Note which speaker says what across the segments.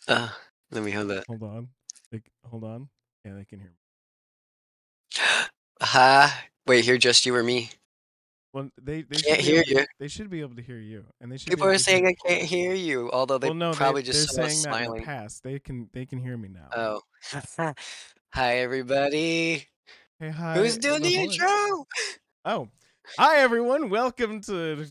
Speaker 1: Uh, Let me hold that.
Speaker 2: Hold on. Hold on. Yeah, they can hear me.
Speaker 1: Wait, hear just you or me?
Speaker 2: Well, they should
Speaker 1: Can't
Speaker 2: be
Speaker 1: hear
Speaker 2: able to
Speaker 1: you.
Speaker 2: they should be able to hear you, and they should be
Speaker 1: People
Speaker 2: able
Speaker 1: are
Speaker 2: to hear.
Speaker 1: saying I can't hear you, although they
Speaker 2: Well, no,
Speaker 1: probably
Speaker 2: they're
Speaker 1: just saw us
Speaker 2: saying that in the
Speaker 1: smiling.
Speaker 2: past. They can hear me now.
Speaker 1: Oh. Hi, everybody.
Speaker 2: Hey, hi.
Speaker 1: Who's doing the
Speaker 2: Ahoy.
Speaker 1: intro?
Speaker 2: Oh, hi everyone. Welcome to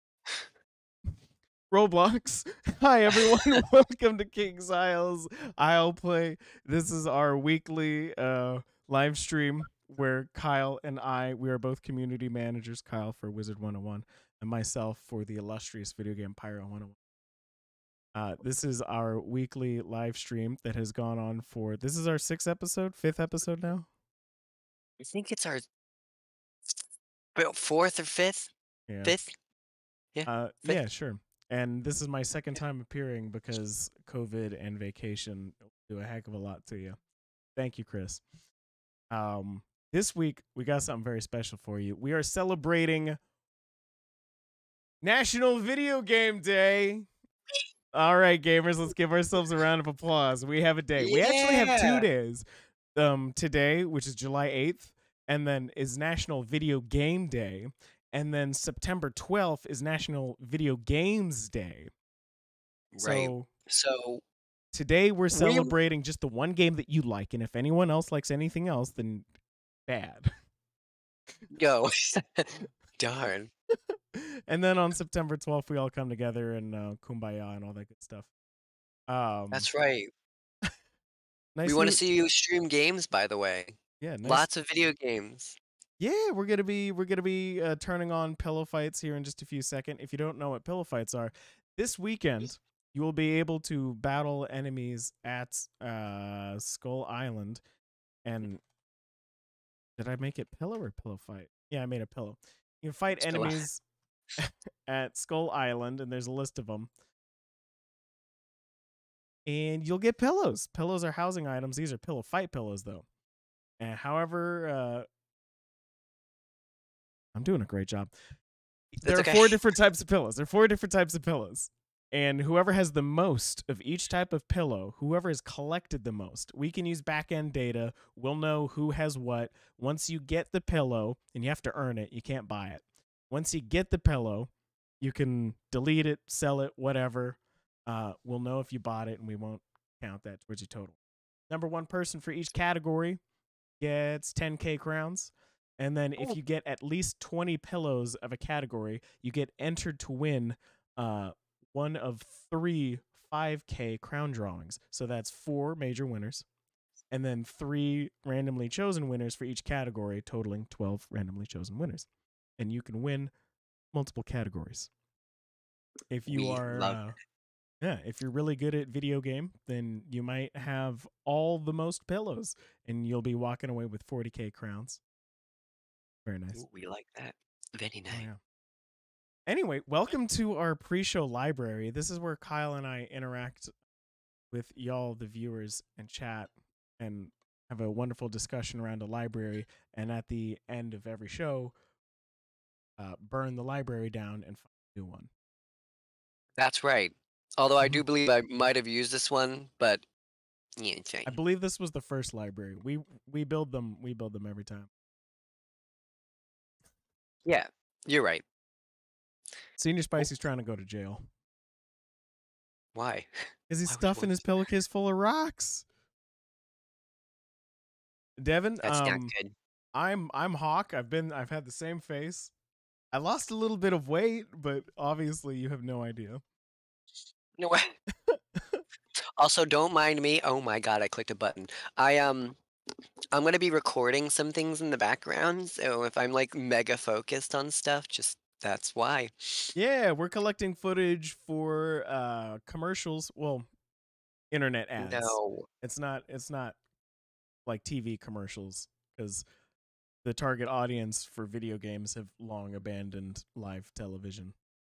Speaker 2: Roblox. Hi everyone. Welcome to KingsIsle's IslePlay. This is our weekly live stream where Kyle and we are both community managers. Kyle for Wizard 101 and myself for the illustrious video game Pyro 101. This is our weekly live stream that has gone on for. This is our fifth episode now.
Speaker 1: I think it's our fourth or fifth.
Speaker 2: Yeah.
Speaker 1: Fifth? Yeah, fifth.
Speaker 2: Yeah, sure. And this is my second time appearing because COVID and vacation do a heck of a lot to you. Thank you, Chris. This week we got something very special for you. We are celebrating National Video Game Day. All right, gamers, let's give ourselves a round of applause. We have a day. We actually have 2
Speaker 1: Yeah.
Speaker 2: days. Today, which is July 8th, and then is National Video Game Day, and then September 12th is National Video Games Day.
Speaker 1: Right.
Speaker 2: So
Speaker 1: So
Speaker 2: today we're
Speaker 1: we
Speaker 2: celebrating just the one game that you like, and if anyone else likes anything else, then bad.
Speaker 1: go. Darn.
Speaker 2: And then on September 12th, we all come together and kumbaya and all that good stuff.
Speaker 1: That's right. We
Speaker 2: Nice
Speaker 1: want to
Speaker 2: new,
Speaker 1: see you stream games, by the way.
Speaker 2: yeah, nice.
Speaker 1: Lots of video games.
Speaker 2: Yeah, we're gonna be turning on pillow fights here in just a few seconds. If you don't know what pillow fights are, this weekend you will be able to battle enemies at Skull Island. And did I make it pillow or pillow fight? Yeah, I made a pillow. You can fight
Speaker 1: Still
Speaker 2: enemies at Skull Island, and there's a list of them. And you'll get pillows. Pillows are housing items. These are pillow fight pillows, though. And however, I'm doing a great job. There
Speaker 1: That's
Speaker 2: are
Speaker 1: okay.
Speaker 2: 4 different types of pillows. There are 4 different types of pillows. And whoever has the most of each type of pillow, whoever has collected the most, we can use back-end data. We'll know who has what. Once you get the pillow, and you have to earn it, you can't buy it. Once you get the pillow, you can delete it, sell it, whatever. We'll know if you bought it, and we won't count that towards your total. Number 1 person for each category gets 10K crowns. And then if you get at least 20 pillows of a category, you get entered to win one of 3 5K crown drawings. So that's 4 major winners, and then 3 randomly chosen winners for each category, totaling 12 randomly chosen winners. And you can win multiple categories. If you if you're really good at video game, then you might have all the most pillows, and you'll be walking away with 40K crowns. Very nice.
Speaker 1: Ooh, we like that. Very nice.
Speaker 2: Oh, yeah. Anyway, welcome to our pre-show library. This is where Kyle and I interact with y'all, the viewers, and chat and have a wonderful discussion around a library. And at the end of every show, burn the library down and find a new one.
Speaker 1: That's right. Although I do believe I might have used this one, but yeah, it's fine.
Speaker 2: I believe this was the first library. We build them every time.
Speaker 1: Yeah, you're right.
Speaker 2: Senior Spicy's trying to go to jail.
Speaker 1: Why?
Speaker 2: Because he's
Speaker 1: Why would you
Speaker 2: stuffing
Speaker 1: want
Speaker 2: his pillowcase full of rocks. Devin,
Speaker 1: That's not good.
Speaker 2: I'm Hawk. I've had the same face. I lost a little bit of weight, but obviously you have no idea.
Speaker 1: No way. Also, don't mind me. Oh my god, I clicked a button. I'm gonna be recording some things in the background, so if I'm like mega focused on stuff, just that's why.
Speaker 2: Yeah, we're collecting footage for commercials. Well, internet ads.
Speaker 1: No.
Speaker 2: It's not like TV commercials, because the target audience for video games have long abandoned live television.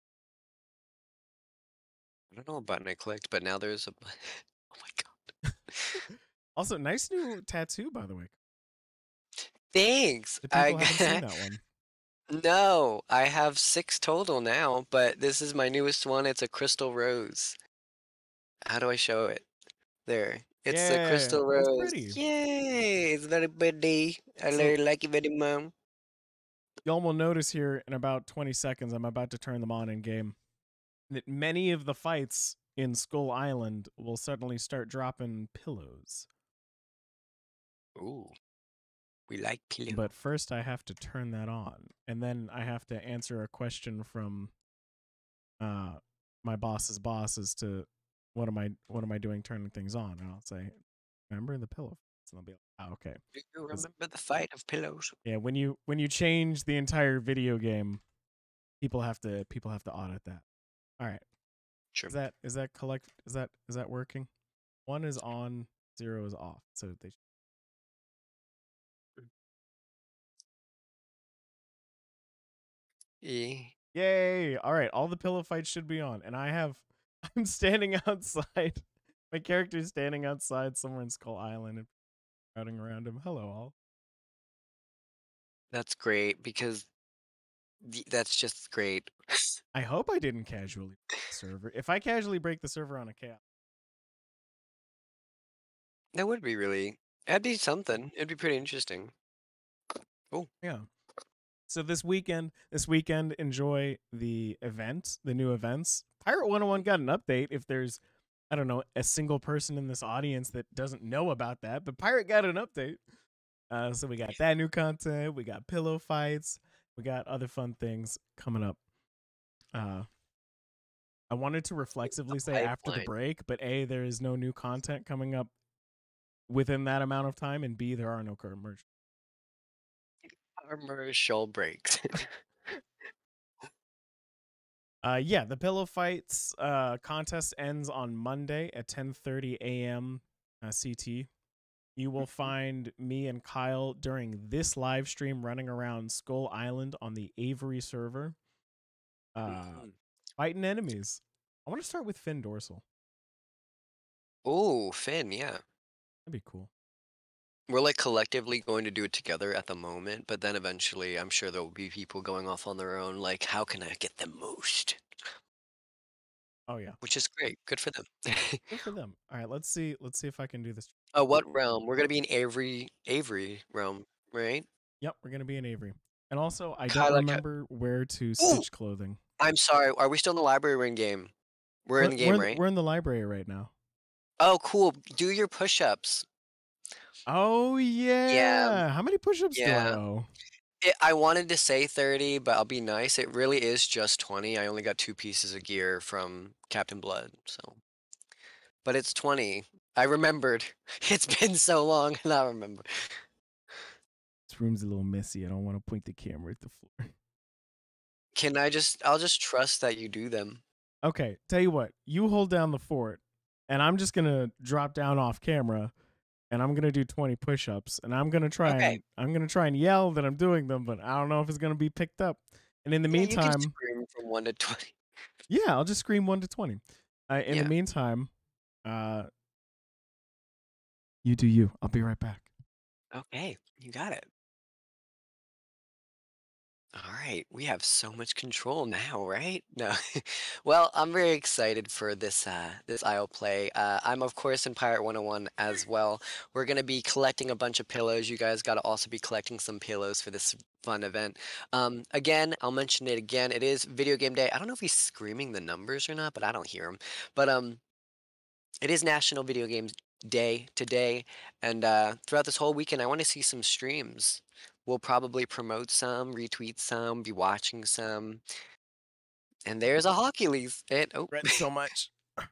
Speaker 1: I don't know what button I clicked, but now there's a oh my god.
Speaker 2: Also, nice new tattoo, by the way.
Speaker 1: Thanks.
Speaker 2: The people haven't seen that one.
Speaker 1: No, I have 6 total now, but this is my newest one. It's a crystal rose. How do I show it? There. It's a
Speaker 2: Yeah,
Speaker 1: crystal
Speaker 2: it's
Speaker 1: rose.
Speaker 2: pretty.
Speaker 1: Yay! It's very pretty. I
Speaker 2: So
Speaker 1: really like it very much.
Speaker 2: y'all will notice here in about 20 seconds, I'm about to turn them on in game, that many of the fights in Skull Island will suddenly start dropping pillows.
Speaker 1: Ooh, we like
Speaker 2: But
Speaker 1: pillow.
Speaker 2: first, I have to turn that on, and then I have to answer a question from uh, my boss's boss as to what am I doing turning things on, and I'll say, remember the pillow, and they'll be like, oh, okay.
Speaker 1: Do you
Speaker 2: 'Cause,
Speaker 1: remember the fight of pillows?
Speaker 2: yeah, when you change the entire video game, people have to audit that. All right,
Speaker 1: Sure.
Speaker 2: is that working? One is on, zero is off. So they
Speaker 1: Eh,
Speaker 2: yay! All right, all the pillow fights should be on, and I'm standing outside. My character's standing outside somewhere in Skull Island and crowding around him. Hello, all.
Speaker 1: that's great because that's just great.
Speaker 2: I hope I didn't casually break the server. If I casually break the server on a chaos,
Speaker 1: That would be really that'd be something. It'd be pretty interesting. Oh,
Speaker 2: yeah. So this weekend, enjoy the event, the new events. Pirate 101 got an update. If there's, I don't know, a single person in this audience that doesn't know about that, but Pirate got an update. So we got that new content. We got pillow fights. We got other fun things coming up. Uh, I wanted to
Speaker 1: a
Speaker 2: reflexively say after the
Speaker 1: pipeline.
Speaker 2: break, but A, there is no new content coming up within that amount of time, and B, there are no current merch.
Speaker 1: Commercial breaks.
Speaker 2: Yeah, the pillow fights contest ends on Monday at 10:30 a.m. CT. You will find me and Kyle during this live stream running around Skull Island on the Avery server,
Speaker 1: Mhm.
Speaker 2: fighting enemies. I want to start with Finn Dorsal.
Speaker 1: Ooh, Finn, yeah.
Speaker 2: That'd be cool.
Speaker 1: We're like collectively going to do it together at the moment, but then eventually I'm sure there will be people going off on their own, like, how can I get the most?
Speaker 2: Oh yeah,
Speaker 1: Which is great. Good for them.
Speaker 2: good for them. All right, let's see. Let's see if I can do this.
Speaker 1: Oh, what realm? We're gonna be in Avery realm, right?
Speaker 2: Yep, we're gonna be in Avery. And also, I don't
Speaker 1: Kyla,
Speaker 2: remember where to
Speaker 1: ooh!
Speaker 2: stitch clothing.
Speaker 1: I'm sorry. Are we still in the library or in game? We're in
Speaker 2: We're
Speaker 1: the
Speaker 2: we're
Speaker 1: game,
Speaker 2: in,
Speaker 1: right?
Speaker 2: we're in the library right now.
Speaker 1: Oh, cool. Do your push-ups.
Speaker 2: Oh
Speaker 1: Yeah,
Speaker 2: yeah. How many push-ups do I
Speaker 1: yeah.
Speaker 2: owe?
Speaker 1: I wanted to say 30, but I'll be nice. It really is just 20. I only got 2 pieces of gear from Captain Blood, so but it's 20. I remembered. It's been so long, and I remember.
Speaker 2: This room's a little messy. I don't want to point the camera at the floor.
Speaker 1: I'll just trust that you do them.
Speaker 2: Okay, tell you what. You hold down the fort, and I'm just gonna drop down off camera, and I'm gonna do 20 push-ups, and
Speaker 1: Okay.
Speaker 2: I'm gonna try and yell that I'm doing them, but I don't know if it's gonna be picked up. And in the
Speaker 1: Yeah, you can
Speaker 2: meantime,
Speaker 1: scream from 1 to 20.
Speaker 2: yeah, I'll just scream 1 to 20. In the
Speaker 1: Yeah.
Speaker 2: meantime, uh, you do you. I'll be right back.
Speaker 1: Okay, you got it. All right, we have so much control now, right? No. Well, I'm very excited for this IO play. I'm of course in Pirate 101 as well. We're gonna be collecting a bunch of pillows. You guys gotta also be collecting some pillows for this fun event. Again, I'll mention it again. It is video game day. I don't know if he's screaming the numbers or not, but I don't hear him. But it is National Video Games Day today, and throughout this whole weekend, I want to see some streams. We'll probably promote some, retweet some, be watching some. And there's a Hawkules. It oh.
Speaker 2: Read so much.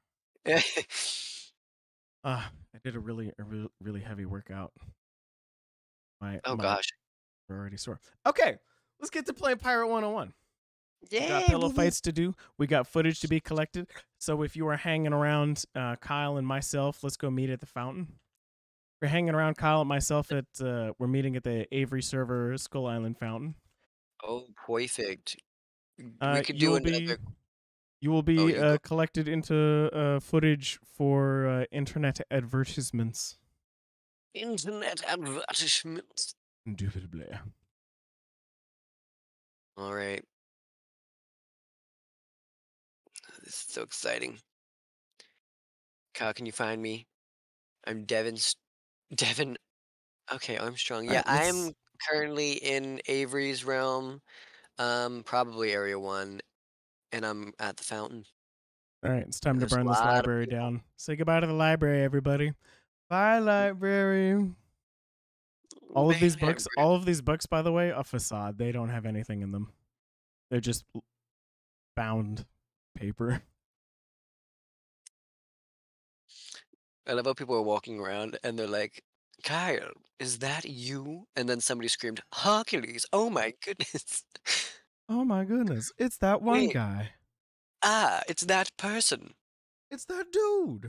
Speaker 2: I did a really heavy workout.
Speaker 1: Oh
Speaker 2: My
Speaker 1: gosh.
Speaker 2: are already sore. Okay, let's get to playing Pirate 101. We got
Speaker 1: Yay!
Speaker 2: pillow
Speaker 1: Woo woo.
Speaker 2: fights to do. We got footage to be collected. So if you are hanging around Kyle and myself, let's go meet at the fountain. If you're hanging around Kyle and myself at we're meeting at the Avery server Skull Island fountain.
Speaker 1: Oh, perfect. We could
Speaker 2: You
Speaker 1: do
Speaker 2: will be
Speaker 1: another. Oh, you go.
Speaker 2: collected into footage for internet advertisements.
Speaker 1: Internet advertisements.
Speaker 2: Indubitably.
Speaker 1: All right. This is so exciting. Kyle, can you find me? I'm Devin. Okay, Armstrong.
Speaker 2: All
Speaker 1: Yeah,
Speaker 2: right,
Speaker 1: I'm
Speaker 2: let's.
Speaker 1: currently in Avery's realm. Probably Area 1, and I'm at the fountain.
Speaker 2: All right, it's time
Speaker 1: And
Speaker 2: to
Speaker 1: there's a
Speaker 2: burn this
Speaker 1: lot of
Speaker 2: library
Speaker 1: people.
Speaker 2: down. Say goodbye to the library, everybody. Bye, library.
Speaker 1: Mayhem.
Speaker 2: All of these books, by the way, a facade. They don't have anything in them. They're just bound paper.
Speaker 1: I love how people are walking around and they're like, Kyle, is that you? And then somebody screamed, Hawkules. Oh my goodness.
Speaker 2: Oh my goodness, it's that one
Speaker 1: Wait,
Speaker 2: guy.
Speaker 1: it's that person.
Speaker 2: It's that dude.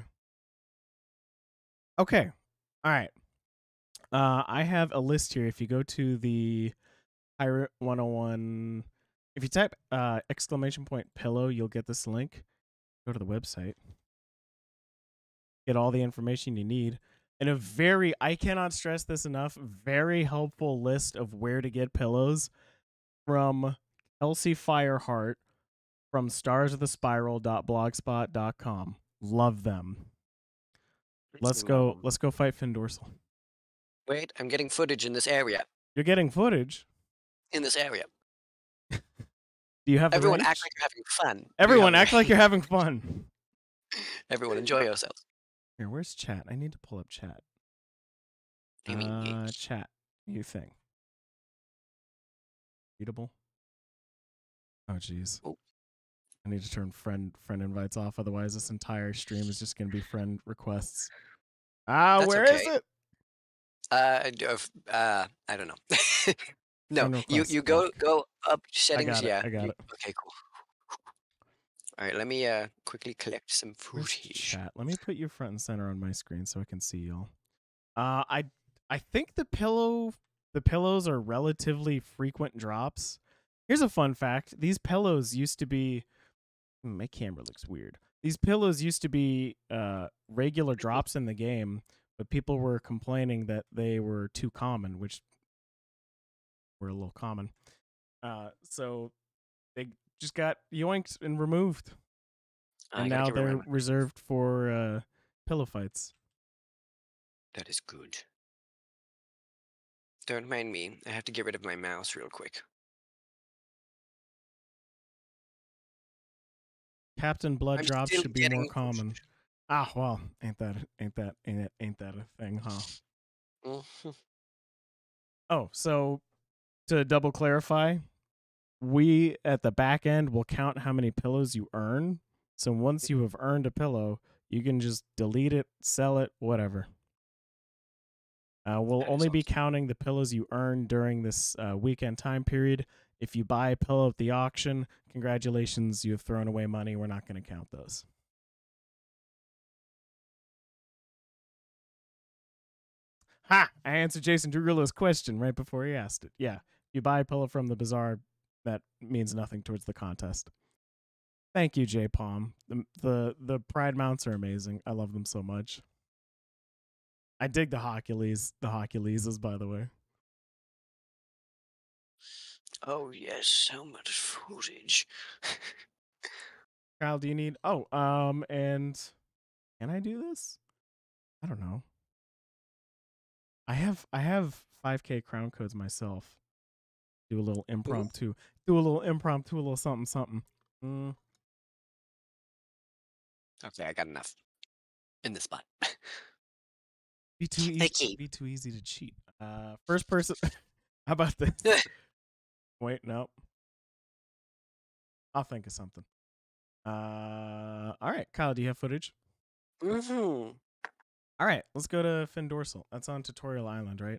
Speaker 2: Okay. All right. I have a list here. If you go to the Pirate 101, if you type exclamation point pillow, you'll get this link. Go to the website. Get all the information you need. And I cannot stress this enough, very helpful list of where to get pillows from Kelsey Fireheart from starsofthespiral.blogspot.com. Love them.
Speaker 1: I love them.
Speaker 2: Let's go fight Finn Dorsal.
Speaker 1: Wait, I'm getting footage in this area.
Speaker 2: You're getting footage.
Speaker 1: In this area.
Speaker 2: Do you have the
Speaker 1: Everyone act
Speaker 2: range?
Speaker 1: like you're having fun. Do you have
Speaker 2: Everyone
Speaker 1: the
Speaker 2: act like you're
Speaker 1: range?
Speaker 2: having fun.
Speaker 1: Everyone enjoy yourselves.
Speaker 2: Here, where's chat? I need to pull up chat.
Speaker 1: You mean games.
Speaker 2: Chat. You think readable? Oh, jeez.
Speaker 1: Oh,
Speaker 2: I need to turn friend invites off. Otherwise, this entire stream is just going to be friend requests.
Speaker 1: that's
Speaker 2: Where
Speaker 1: okay.
Speaker 2: is it?
Speaker 1: I don't know. No,
Speaker 2: Friend
Speaker 1: you
Speaker 2: requests.
Speaker 1: you
Speaker 2: Block.
Speaker 1: go up
Speaker 2: I
Speaker 1: settings,
Speaker 2: got it.
Speaker 1: yeah.
Speaker 2: I got it.
Speaker 1: Okay, cool. All right, let me quickly collect some
Speaker 2: Where's
Speaker 1: footage.
Speaker 2: chat? Let me put you front and center on my screen so I can see y'all. I think the pillows are relatively frequent drops. Here's a fun fact: these pillows used to be. My camera looks weird. These pillows used to be regular drops in the game, but people were complaining that they were too common, which were a little common. So they just got yoinked and removed, and
Speaker 1: I gotta
Speaker 2: now
Speaker 1: get rid of
Speaker 2: they're
Speaker 1: my.
Speaker 2: reserved for pillow fights.
Speaker 1: That is good. Don't mind me. I have to get rid of my mouse real quick.
Speaker 2: Captain Blood
Speaker 1: I'm
Speaker 2: drops
Speaker 1: still
Speaker 2: should be more
Speaker 1: getting
Speaker 2: common. Ah, well, ain't that a thing, huh?
Speaker 1: Mhm.
Speaker 2: Oh, so to double clarify, we at the back end will count how many pillows you earn. So once you have earned a pillow, you can just delete it, sell it, whatever. We'll
Speaker 1: That is
Speaker 2: only be
Speaker 1: awesome.
Speaker 2: counting the pillows you earn during this weekend time period. If you buy a pillow at the auction, congratulations, you have thrown away money. We're not going to count those. Ha! I answered Jason Derulo's question right before he asked it. Yeah, if you buy a pillow from the bazaar, that means nothing towards the contest. Thank you, J Palm. The Pride mounts are amazing. I love them so much. I dig the Hawkuleses, by the way.
Speaker 1: Oh yes, so much footage.
Speaker 2: Kyle, do you need? Oh, and can I do this? I don't know. I have 5K crown codes myself. Do a little
Speaker 1: Ooh.
Speaker 2: impromptu. Do a little impromptu. A little something something. Mm.
Speaker 1: Okay, I got enough in this spot.
Speaker 2: Be too easy.
Speaker 1: Okay.
Speaker 2: Be too easy to cheat. First person. How about this? Wait, no. I'll think of something. All right, Kyle, do you have footage?
Speaker 1: Mm-hmm.
Speaker 2: All right, let's go to Finn Dorsal. That's on Tutorial Island, right?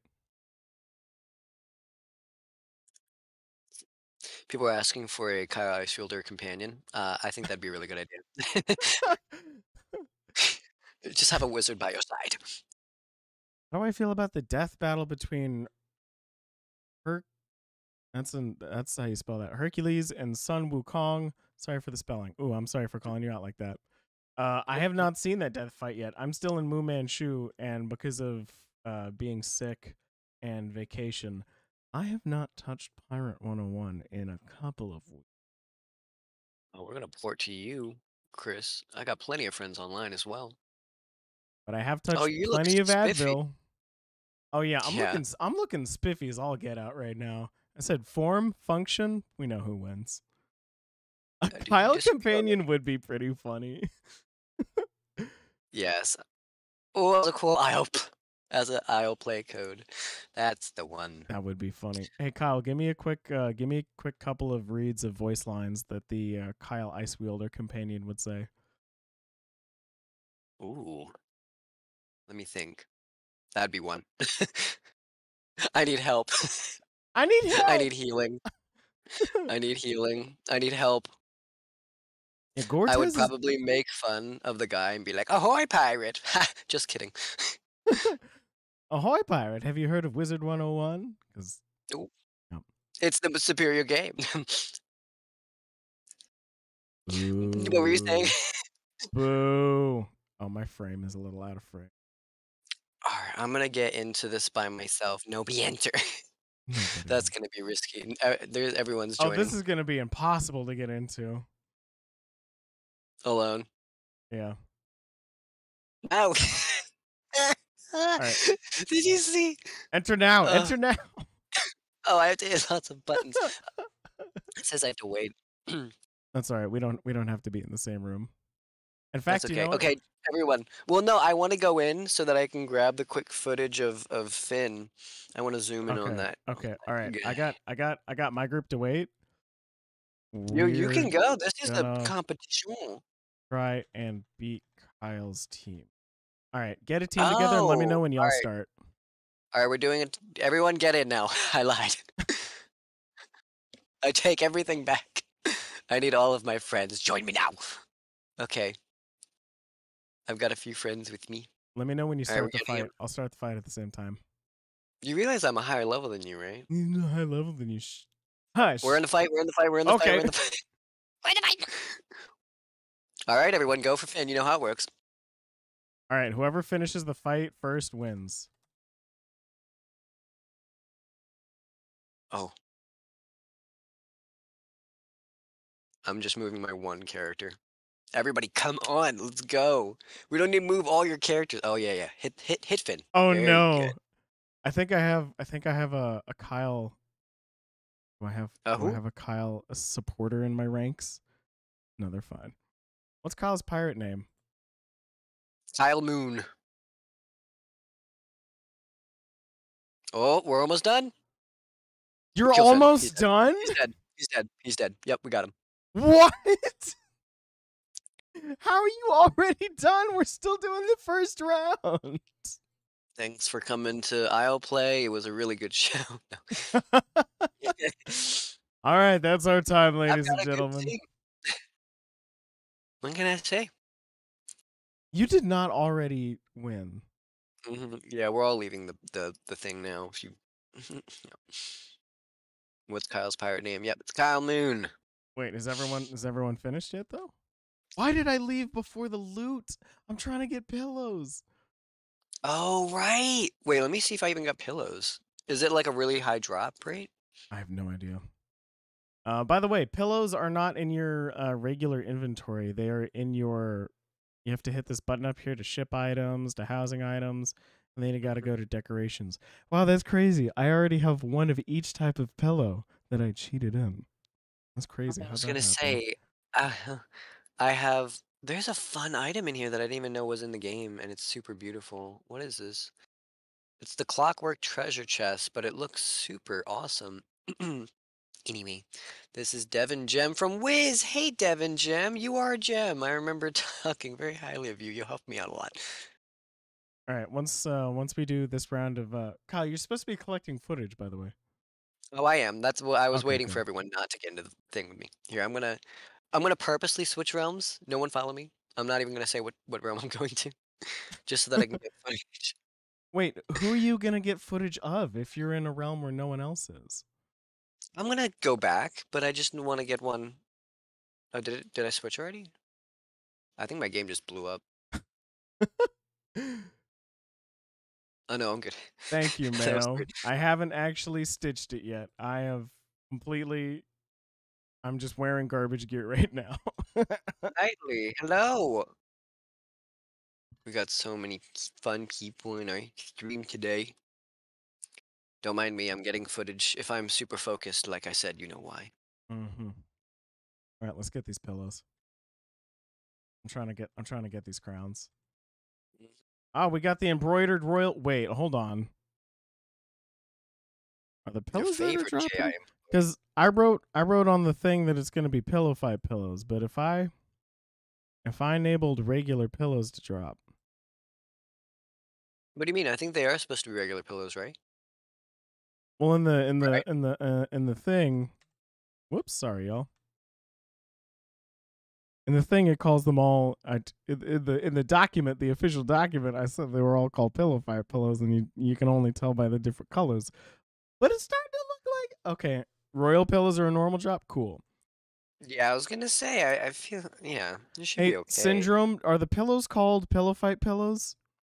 Speaker 1: People are asking for a Kyle Icefielder companion. I think that'd be a really good idea. Just have a wizard by your side.
Speaker 2: How do I feel about the death battle between Her? That's how you spell that. Hercules and Sun Wukong. Sorry for the spelling. Ooh, I'm sorry for calling you out like that. I have not seen that death fight yet. I'm still in Mu Manchu, and because of being sick and vacation, I have not touched Pirate 101 in a couple of weeks.
Speaker 1: Oh, we're gonna port to you, Chris. I got plenty of friends online as well.
Speaker 2: But I have
Speaker 1: Oh,
Speaker 2: touched
Speaker 1: you look
Speaker 2: plenty of
Speaker 1: spiffy.
Speaker 2: Advil. Oh yeah,
Speaker 1: Yeah.
Speaker 2: I'm looking spiffy as all get out right now. I said form, function, we know who wins. A
Speaker 1: Do you
Speaker 2: Kyle
Speaker 1: disagree already?
Speaker 2: companion would be pretty funny.
Speaker 1: Yes. Oh, as a cool as an IslePlay code. That's the one.
Speaker 2: That would be funny. Hey Kyle, give me a quick couple of reads of voice lines that the Kyle Ice Wielder companion would say.
Speaker 1: Ooh, let me think. That'd be one. I need help.
Speaker 2: I need
Speaker 1: I
Speaker 2: help.
Speaker 1: need healing. I need healing. I need help.
Speaker 2: Yeah,
Speaker 1: I would
Speaker 2: Gortez is
Speaker 1: probably make fun of the guy and be like, "Ahoy, pirate!" Just kidding.
Speaker 2: Ahoy pirate. Have you heard of Wizard 101? Because
Speaker 1: Ooh,
Speaker 2: no.
Speaker 1: it's the superior game. What were you saying?
Speaker 2: Boo. Boo. Oh, my frame is a little out of frame.
Speaker 1: Alright, I'm gonna get into this by myself. Nobody enter.
Speaker 2: Nobody
Speaker 1: That's
Speaker 2: in.
Speaker 1: gonna be risky. There's everyone's
Speaker 2: Oh, this
Speaker 1: joining
Speaker 2: is gonna be impossible to get into.
Speaker 1: alone.
Speaker 2: Yeah.
Speaker 1: Ow!
Speaker 2: All right.
Speaker 1: Did you see?
Speaker 2: Enter now.
Speaker 1: Uh,
Speaker 2: Enter now.
Speaker 1: oh, I have to hit lots of buttons. It says I have to wait.
Speaker 2: That's all right. We don't have to be in the same room. In
Speaker 1: That's
Speaker 2: fact, you
Speaker 1: okay.
Speaker 2: know what?
Speaker 1: Okay, everyone. Well, no, I wanna go in so that I can grab the quick footage of Finn. I wanna zoom in on
Speaker 2: Okay.
Speaker 1: that.
Speaker 2: Okay. All right.
Speaker 1: Guy.
Speaker 2: I got my group to wait.
Speaker 1: You can
Speaker 2: We're
Speaker 1: go. This is a
Speaker 2: gonna
Speaker 1: competition.
Speaker 2: try and beat Kyle's team. All right. Get a team together and let me
Speaker 1: Oh,
Speaker 2: know when y'all
Speaker 1: alright.
Speaker 2: start.
Speaker 1: Alright, we're doing it. Everyone get in now. I lied. I take everything back. I need all of my friends. Join me now. Okay, I've got a few friends with me.
Speaker 2: Let me know when you
Speaker 1: Alright, we're
Speaker 2: start the
Speaker 1: getting in.
Speaker 2: fight. I'll start the fight at the same time.
Speaker 1: You realize I'm a higher level than you, right?
Speaker 2: You're high level than you.
Speaker 1: We're in
Speaker 2: Hush.
Speaker 1: the fight. We're in the fight. We're in the fight. We're
Speaker 2: Okay.
Speaker 1: in the fight. We're in the fight. All right, everyone, go for Finn. You know how it works.
Speaker 2: All right. Whoever finishes the fight first wins.
Speaker 1: Oh, I'm just moving my one character. Everybody, come on, let's go. We don't need to move all your characters. Oh yeah, yeah. Hit Finn.
Speaker 2: Oh
Speaker 1: Very good.
Speaker 2: no. I think I have a Kyle. Do I
Speaker 1: Who?
Speaker 2: have a Kyle a supporter in my ranks? No, they're fine. What's Kyle's pirate name?
Speaker 1: Kyle Moon. Oh, we're almost done.
Speaker 2: You're
Speaker 1: Kill Finn. He's
Speaker 2: almost
Speaker 1: dead.
Speaker 2: done?
Speaker 1: He's dead. He's dead. He's dead. Yep, we got him.
Speaker 2: What? How are you already done? We're still doing the first round.
Speaker 1: Thanks for coming to IslePlay. It was a really good show. No.
Speaker 2: All right, that's our time,
Speaker 1: I've
Speaker 2: ladies and
Speaker 1: got a good
Speaker 2: gentlemen.
Speaker 1: team. What can I say?
Speaker 2: You did not already win.
Speaker 1: Yeah, we're all leaving the thing now. If you, yeah. What's Kyle's pirate name? Yep, it's Kyle Moon.
Speaker 2: Wait, is everyone finished yet though? Why did I leave before the loot? I'm trying to get pillows.
Speaker 1: Oh right. Wait, let me see if I even got pillows. Is it like a really high drop rate?
Speaker 2: I have no idea. By the way, pillows are not in your regular inventory. They are in your. You have to hit this button up here to ship items, to housing items, and then you got to go to decorations. Wow, that's crazy. I already have one of each type of pillow that I cheated in. That's crazy.
Speaker 1: I
Speaker 2: How'd
Speaker 1: was
Speaker 2: that
Speaker 1: gonna
Speaker 2: happen?
Speaker 1: say, uh, I have. There's a fun item in here that I didn't even know was in the game, and it's super beautiful. What is this? It's the clockwork treasure chest, but it looks super awesome. Anyway, this is Devin Gem from Wiz. Hey, Devin Gem, you are a gem. I remember talking very highly of you. You helped me out a lot.
Speaker 2: All right, once we do this round of Kyle, you're supposed to be collecting footage, by the way.
Speaker 1: Oh, I am. That's what I was
Speaker 2: Okay,
Speaker 1: waiting for
Speaker 2: good.
Speaker 1: everyone not to get into the thing with me. Here, I'm gonna purposely switch realms. No one follow me. I'm not even gonna say what realm I'm going to, just so that I can get footage.
Speaker 2: Wait, who are you gonna get footage of if you're in a realm where no one else is?
Speaker 1: I'm gonna go back, but I just want to get one. Oh, did I switch already? I think my game just blew up. Oh no, I'm good.
Speaker 2: Thank you,
Speaker 1: That was
Speaker 2: Mayo.
Speaker 1: weird.
Speaker 2: I haven't actually stitched it yet. I have completely. I'm just wearing garbage gear right now.
Speaker 1: Nightly, hello. We got so many fun people in our stream today. Don't mind me, I'm getting footage. If I'm super focused, like I said, you know why.
Speaker 2: Mm-hmm. All right, let's get these pillows. I'm trying to get these crowns. Oh, we got the embroidered royal. Wait, hold on. Are the
Speaker 1: Your
Speaker 2: pillows that are
Speaker 1: favorite
Speaker 2: dropping?
Speaker 1: JIM.
Speaker 2: Because I wrote on the thing that it's going to be pillow fight pillows, but if I enabled regular pillows to drop,
Speaker 1: What do you mean? I think they are supposed to be regular pillows, right?
Speaker 2: well, in the
Speaker 1: Right?
Speaker 2: in the thing, whoops, sorry y'all. In the thing, it calls them all. In the document, the official document, I said they were all called pillow fight pillows, and you can only tell by the different colors. But it's starting to look like okay. Royal pillows are a normal drop. Cool.
Speaker 1: Yeah, I was gonna say, I feel, yeah, this should
Speaker 2: Hey,
Speaker 1: be okay.
Speaker 2: Syndrome, are the pillows called pillow fight pillows?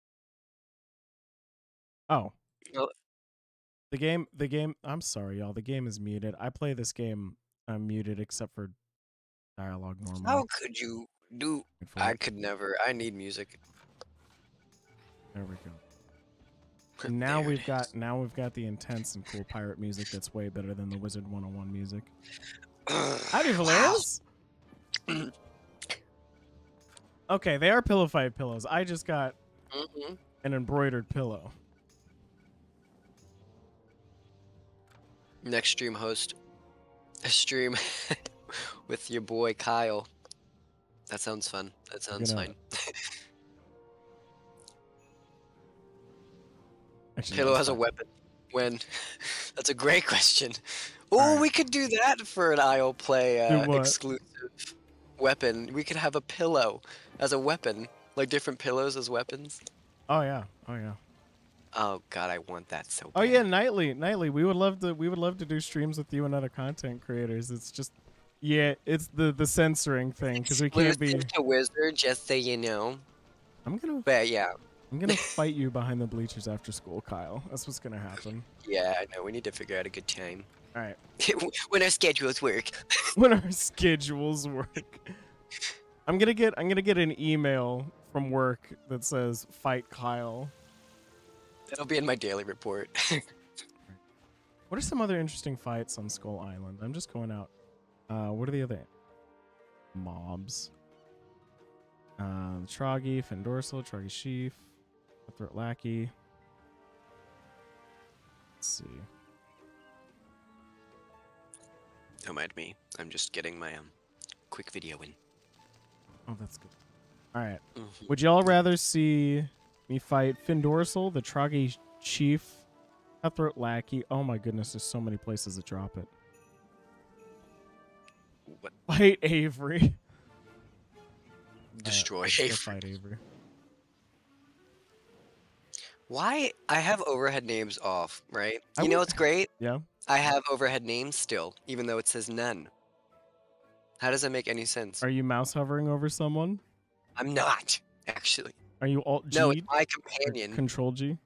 Speaker 2: Oh,
Speaker 1: Well,
Speaker 2: the game. I'm sorry, y'all. The game is muted. I play this game. I'm muted except for dialogue normally.
Speaker 1: how could you do?
Speaker 2: Wait for
Speaker 1: I
Speaker 2: it.
Speaker 1: could never. I need music.
Speaker 2: There we go. And
Speaker 1: There it is.
Speaker 2: now we've got the intense and cool pirate music that's way better than the Wizard 101 music. Howdy,
Speaker 1: Wow.
Speaker 2: Valeris. Okay, they are pillow fight pillows. I just got
Speaker 1: hmm
Speaker 2: an embroidered pillow.
Speaker 1: Next stream host, a stream with your boy Kyle. That sounds fun. That
Speaker 2: We're
Speaker 1: sounds
Speaker 2: gonna
Speaker 1: fine.
Speaker 2: actually no,
Speaker 1: Halo
Speaker 2: it's
Speaker 1: has a
Speaker 2: fine.
Speaker 1: weapon. When? That's a great question.
Speaker 2: All
Speaker 1: Oh,
Speaker 2: right,
Speaker 1: we could do that for an
Speaker 2: do
Speaker 1: IslePlay
Speaker 2: what?
Speaker 1: exclusive weapon. We could have a pillow as a weapon, like different pillows as weapons.
Speaker 2: Oh yeah, oh yeah.
Speaker 1: Oh God, I want that so
Speaker 2: Oh yeah,
Speaker 1: bad.
Speaker 2: nightly. We would love to do streams with you and other content creators. It's just yeah, it's the censoring thing because we can't be.
Speaker 1: Exclusive to Wizard, just so you know.
Speaker 2: I'm gonna
Speaker 1: But yeah,
Speaker 2: I'm gonna fight you behind the bleachers after school, Kyle. That's what's gonna happen.
Speaker 1: yeah, I know. We need to figure out a good time
Speaker 2: All right.
Speaker 1: when our schedules work.
Speaker 2: When our schedules work. I'm gonna get an email from work that says fight Kyle.
Speaker 1: That'll be in my daily report.
Speaker 2: What are some other interesting fights on Skull Island? I'm just going out. What are the other mobs? Troggy, Fendorsal, Troggy Sheaf, Cutthroat Lackey. Let's see.
Speaker 1: Don't mind me. I'm just getting my quick video in.
Speaker 2: Oh, that's good. All right.
Speaker 1: Mhm.
Speaker 2: Would y'all rather see me fight Fendorsal, the Troggy Chief, Cutthroat Lackey? Oh my goodness, there's so many places to drop it.
Speaker 1: What?
Speaker 2: Fight Avery.
Speaker 1: Destroy
Speaker 2: Let's go
Speaker 1: Avery.
Speaker 2: fight Avery.
Speaker 1: Why? I have overhead names off, right?
Speaker 2: I
Speaker 1: You know
Speaker 2: would.
Speaker 1: what's great?
Speaker 2: Yeah.
Speaker 1: I have overhead names still, even though it says none. How does that make any sense?
Speaker 2: Are you mouse hovering over someone?
Speaker 1: I'm not, actually.
Speaker 2: Are you Alt
Speaker 1: No, it's
Speaker 2: G
Speaker 1: my
Speaker 2: or
Speaker 1: companion.
Speaker 2: Control G?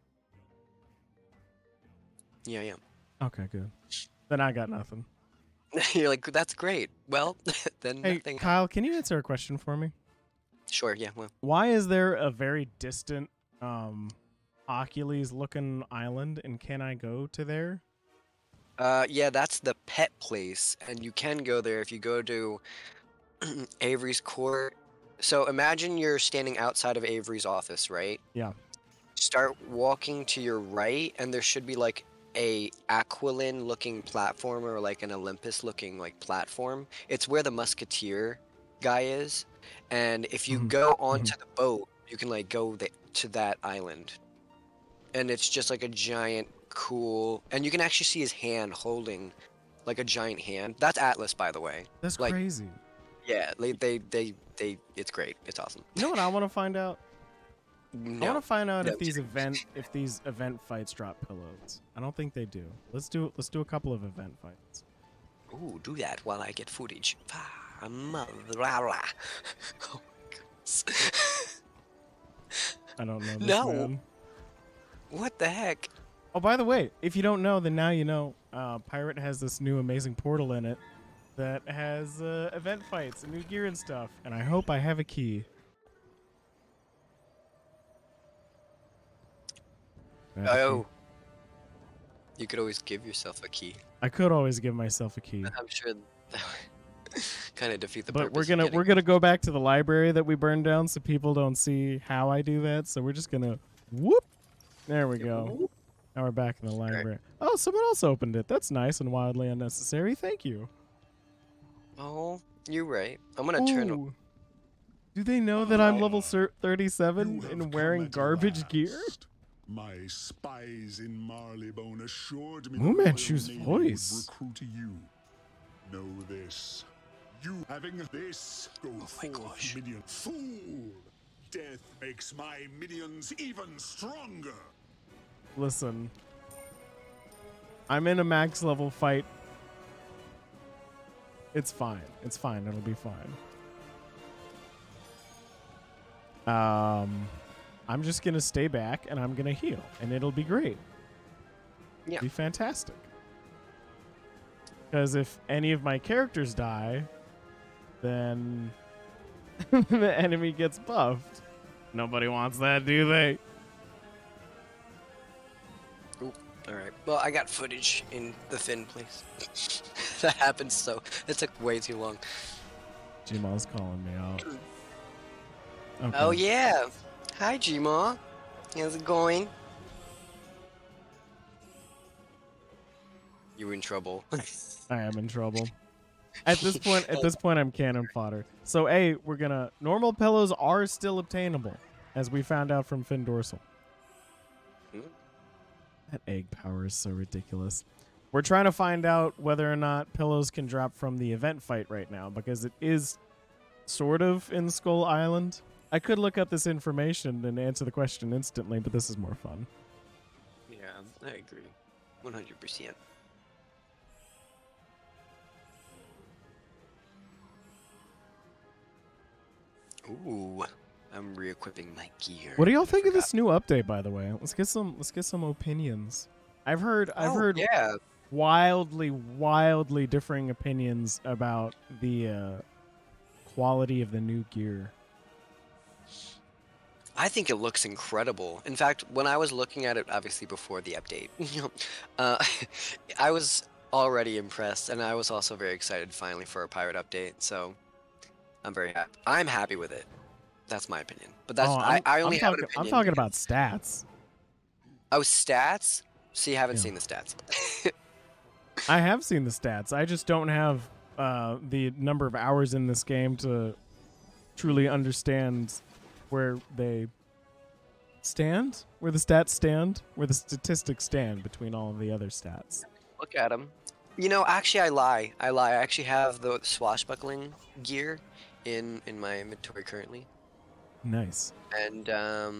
Speaker 1: Yeah, yeah.
Speaker 2: Okay, good. Then I got nothing.
Speaker 1: You're like, that's great. Well, then
Speaker 2: Hey,
Speaker 1: nothing.
Speaker 2: Kyle, can you answer a question for me?
Speaker 1: Sure, yeah, well.
Speaker 2: Why is there a very distant Hawkules looking island, and can I go to there?
Speaker 1: Yeah, that's the pet place, and you can go there if you go to Avery's court. So imagine you're standing outside of Avery's office, right?
Speaker 2: Yeah.
Speaker 1: Start walking to your right, and there should be like a Aquilin looking platform or like an Olympus looking like platform. It's where the musketeer guy is, and if you
Speaker 2: Mhm.
Speaker 1: go
Speaker 2: Mhm.
Speaker 1: onto the boat, you can like go to that island, and it's just like a giant cool, and you can actually see his hand holding like a giant hand. That's Atlas, by the way.
Speaker 2: That's
Speaker 1: Like,
Speaker 2: crazy.
Speaker 1: yeah, it's great. It's awesome.
Speaker 2: You know what I want to find out? I want
Speaker 1: No,
Speaker 2: to find out
Speaker 1: no,
Speaker 2: if these event fights drop pillows. I don't think they do. Let's do a couple of event fights.
Speaker 1: ooh, do that while I get footage. Ah, mother, rah, rah. Oh my goodness.
Speaker 2: I don't know this
Speaker 1: No,
Speaker 2: man.
Speaker 1: what the heck?
Speaker 2: Oh, by the way, if you don't know, then now you know. Pirate has this new amazing portal in it that has event fights and new gear and stuff. And I hope I have a key. I have a key.
Speaker 1: Oh. You could always give yourself a key.
Speaker 2: I could always give myself a key.
Speaker 1: I'm sure that would kind of defeat the
Speaker 2: But
Speaker 1: purpose.
Speaker 2: we're gonna go back to the library that we burned down so people don't see how I do that. So we're just gonna whoop. There we go. Now we're back in the library. Oh, someone else opened it. That's nice and wildly unnecessary. Thank you.
Speaker 1: Oh, you're right. I'm gonna turn.
Speaker 2: Ooh. Do they know that I'm level 37 and wearing garbage gear?
Speaker 3: My spies in Marleybone assured me
Speaker 2: Moo-Manchu's voice.
Speaker 3: would recruit you. Know this. You having this go forth, minion. Fool! Death makes my minions even stronger.
Speaker 2: Listen. I'm in a max level fight. It's fine. It's fine. It'll be fine. I'm just gonna stay back and I'm gonna heal, and it'll be great.
Speaker 1: Yeah.
Speaker 2: It'll be fantastic. Because if any of my characters die, then the enemy gets buffed. Nobody wants that, do they?
Speaker 1: Ooh, all right. Well, I got footage in the Finn place. That happened, so it took way too long.
Speaker 2: Gmal's calling me out. Okay.
Speaker 1: Oh yeah. Hi, Gma. How's it going? You in trouble.
Speaker 2: I am in trouble. At this point, I'm cannon fodder. So, we're gonna. Normal pillows are still obtainable, as we found out from Finn Dorsal. That egg power is so ridiculous. We're trying to find out whether or not pillows can drop from the event fight right now, because it is sort of in Skull Island. I could look up this information and answer the question instantly, but this is more fun.
Speaker 1: Yeah, I agree. 100%. Ooh, I'm re-equipping my gear.
Speaker 2: What do y'all think of this new update, by the way? Let's get some opinions. I've heard
Speaker 1: yeah.
Speaker 2: wildly differing opinions about the quality of the new gear.
Speaker 1: I think it looks incredible. In fact, when I was looking at it, obviously before the update, I was already impressed, and I was also very excited finally for a pirate update. So I'm very happy. I'm happy with it. That's my opinion. But that's I only have an opinion.
Speaker 2: I'm talking about stats.
Speaker 1: Oh, stats? So you haven't seen the stats.
Speaker 2: I have seen the stats. I just don't have the number of hours in this game to truly understand where they stand, where the stats stand, where the statistics stand between all of the other stats.
Speaker 1: Look at them. You know, actually, I lie. I actually have the swashbuckling gear in my inventory currently.
Speaker 2: Nice.
Speaker 1: And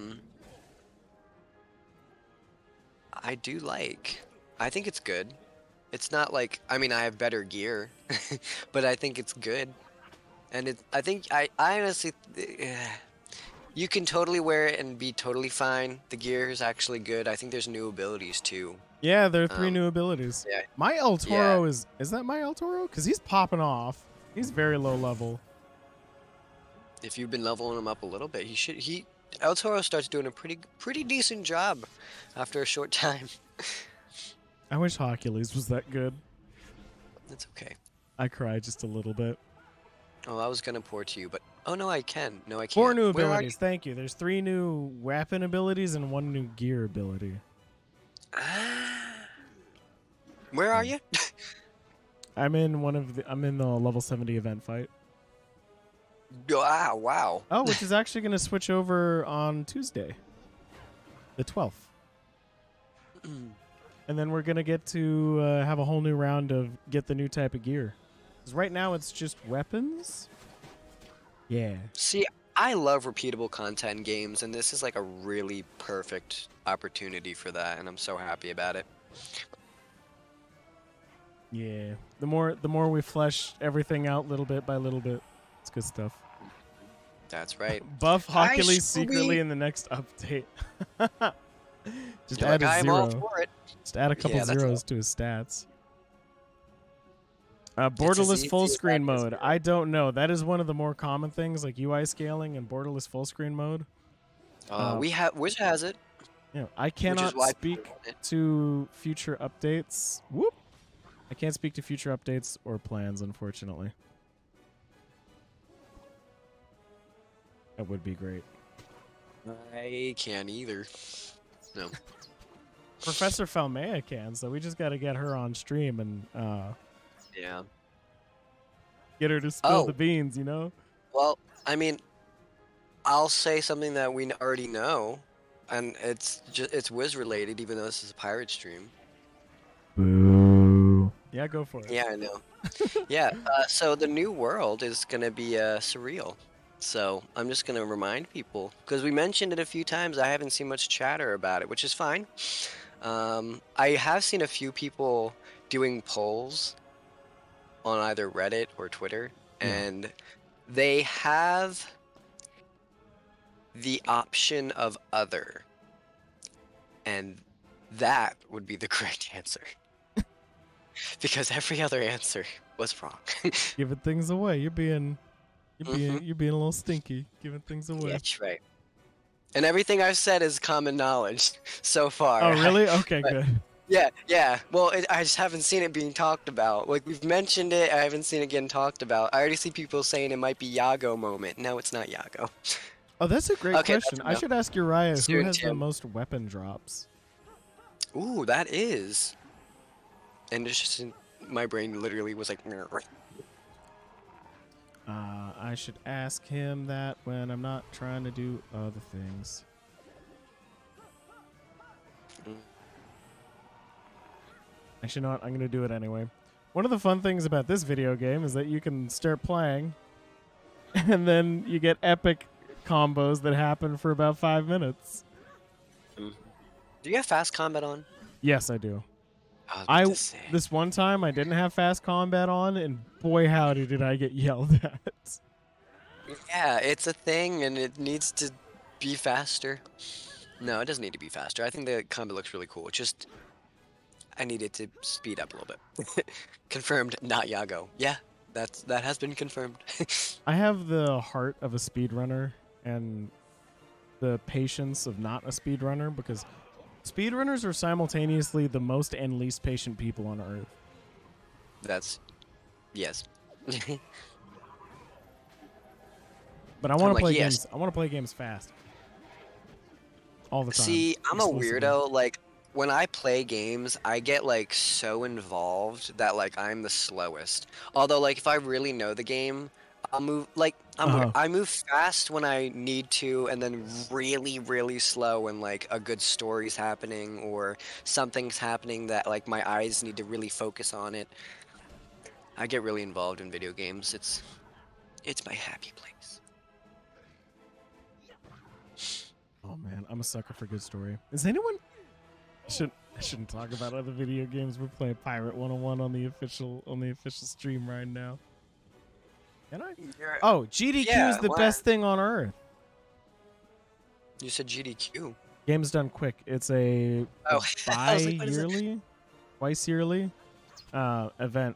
Speaker 1: I think it's good. It's not like, I mean, I have better gear, but I think it's good. And I honestly, you can totally wear it and be totally fine. The gear is actually good. I think there's new abilities too.
Speaker 2: Yeah, there are 3 new abilities.
Speaker 1: Yeah.
Speaker 2: My El Toro is that my El Toro? Because he's popping off. He's very low level.
Speaker 1: If you've been leveling him up a little bit, El Toro starts doing a pretty decent job after a short time.
Speaker 2: I wish Hawkules was that good.
Speaker 1: That's okay.
Speaker 2: I cried just a little bit.
Speaker 1: Oh, I was gonna pour to you, but oh no, I can. No, I can't.
Speaker 2: 4 new abilities. Thank you. There's 3 new weapon abilities and 1 new gear ability.
Speaker 1: Where are you?
Speaker 2: I'm in the level 70 event fight.
Speaker 1: Ah, wow.
Speaker 2: Oh, which is actually going to switch over on Tuesday, the 12th. And then we're going to get to have a whole new round of get the new type of gear. Because right now it's just weapons. Yeah.
Speaker 1: See, I love repeatable content in games, and this is like a really perfect opportunity for that, and I'm so happy about it.
Speaker 2: Yeah. The more we flesh everything out little bit by little bit, it's good stuff.
Speaker 1: That's right.
Speaker 2: Buff Hawkules secretly in the next update. Just add a 0.
Speaker 1: All for it.
Speaker 2: Just add a couple zeros to his stats. Borderless full screen mode. I don't know. That is one of the more common things, like UI scaling and borderless full screen mode.
Speaker 1: Wiz has it.
Speaker 2: Yeah, I cannot
Speaker 1: why
Speaker 2: speak
Speaker 1: people want it.
Speaker 2: to future updates. Whoop! I can't speak to future updates or plans, unfortunately. That would be great.
Speaker 1: I can't either. No.
Speaker 2: Professor Falmea can, so we just got to get her on stream and
Speaker 1: Yeah.
Speaker 2: get her to spill the beans, you know?
Speaker 1: Well, I mean, I'll say something that we already know, and it's Wiz related, even though this is a pirate stream.
Speaker 2: Boo. Yeah, go for it.
Speaker 1: Yeah, I know. Yeah. So the new world is gonna be surreal. So I'm just gonna remind people because we mentioned it a few times. I haven't seen much chatter about it, which is fine. I have seen a few people doing polls on either Reddit or Twitter, and they have the option of other, and that would be the correct answer. Because every other answer was wrong.
Speaker 2: Giving things away. You're being a little stinky, giving things away.
Speaker 1: That's right. And everything I've said is common knowledge so far.
Speaker 2: Oh, really? Okay, good.
Speaker 1: Yeah. Well, I just haven't seen it being talked about. Like, we've mentioned it, I haven't seen it getting talked about. I already see people saying it might be Yago moment. No, it's not Yago.
Speaker 2: Oh, that's a great question. I should ask Uriah who
Speaker 1: Soon,
Speaker 2: has the
Speaker 1: Tim.
Speaker 2: most weapon drops.
Speaker 1: Ooh, that is. And it's just my brain literally was like.
Speaker 2: I should ask him that when I'm not trying to do other things. Actually, you know what? I'm going to do it anyway. One of the fun things about this video game is that you can start playing, and then you get epic combos that happen for about 5 minutes.
Speaker 1: Do you have fast combat on?
Speaker 2: Yes, I do.
Speaker 1: This
Speaker 2: one time I didn't have fast combat on, and boy howdy did I get yelled at.
Speaker 1: Yeah, it's a thing, and it needs to be faster. No, it doesn't need to be faster. I think the combat looks really cool. It's just I need it to speed up a little bit. Confirmed, not Yago. Yeah, that has been confirmed.
Speaker 2: I have the heart of a speedrunner and the patience of not a speedrunner, because speedrunners are simultaneously the most and least patient people on Earth.
Speaker 1: Yes.
Speaker 2: But I want to play
Speaker 1: yes.
Speaker 2: games. I want to play games fast. All the time.
Speaker 1: See, I'm a
Speaker 2: Exclusively.
Speaker 1: weirdo. Like, when I play games, I get like so involved that like I'm the slowest. Although, like, if I really know the game, I'll move like I move fast when I need to, and then really, really slow when like a good story's happening or something's happening that like my eyes need to really focus on it. I get really involved in video games. It's my happy place.
Speaker 2: Oh man, I'm a sucker for good story. Is anyone? I shouldn't talk about other video games. We're playing Pirate 101 on the official stream right now. Can I? Oh, GDQ is the best thing on Earth.
Speaker 1: You said GDQ.
Speaker 2: Game's done quick. It's a bi-yearly, twice yearly event.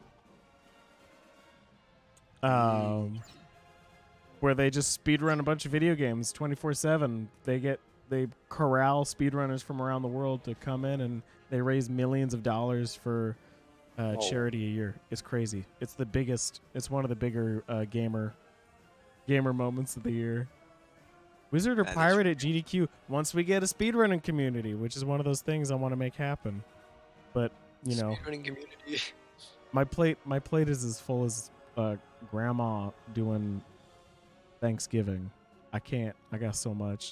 Speaker 2: Where they just speedrun a bunch of video games 24/7. They corral speedrunners from around the world to come in, and they raise millions of dollars for charity a year. It's crazy. It's the biggest. It's one of the bigger gamer moments of the year. Wizard or Pirate at GDQ. Once we get a speedrunning community, which is one of those things I want to make happen. But you know,
Speaker 1: speedrunning community.
Speaker 2: my plate is as full as grandma doing Thanksgiving. I can't. I got so much.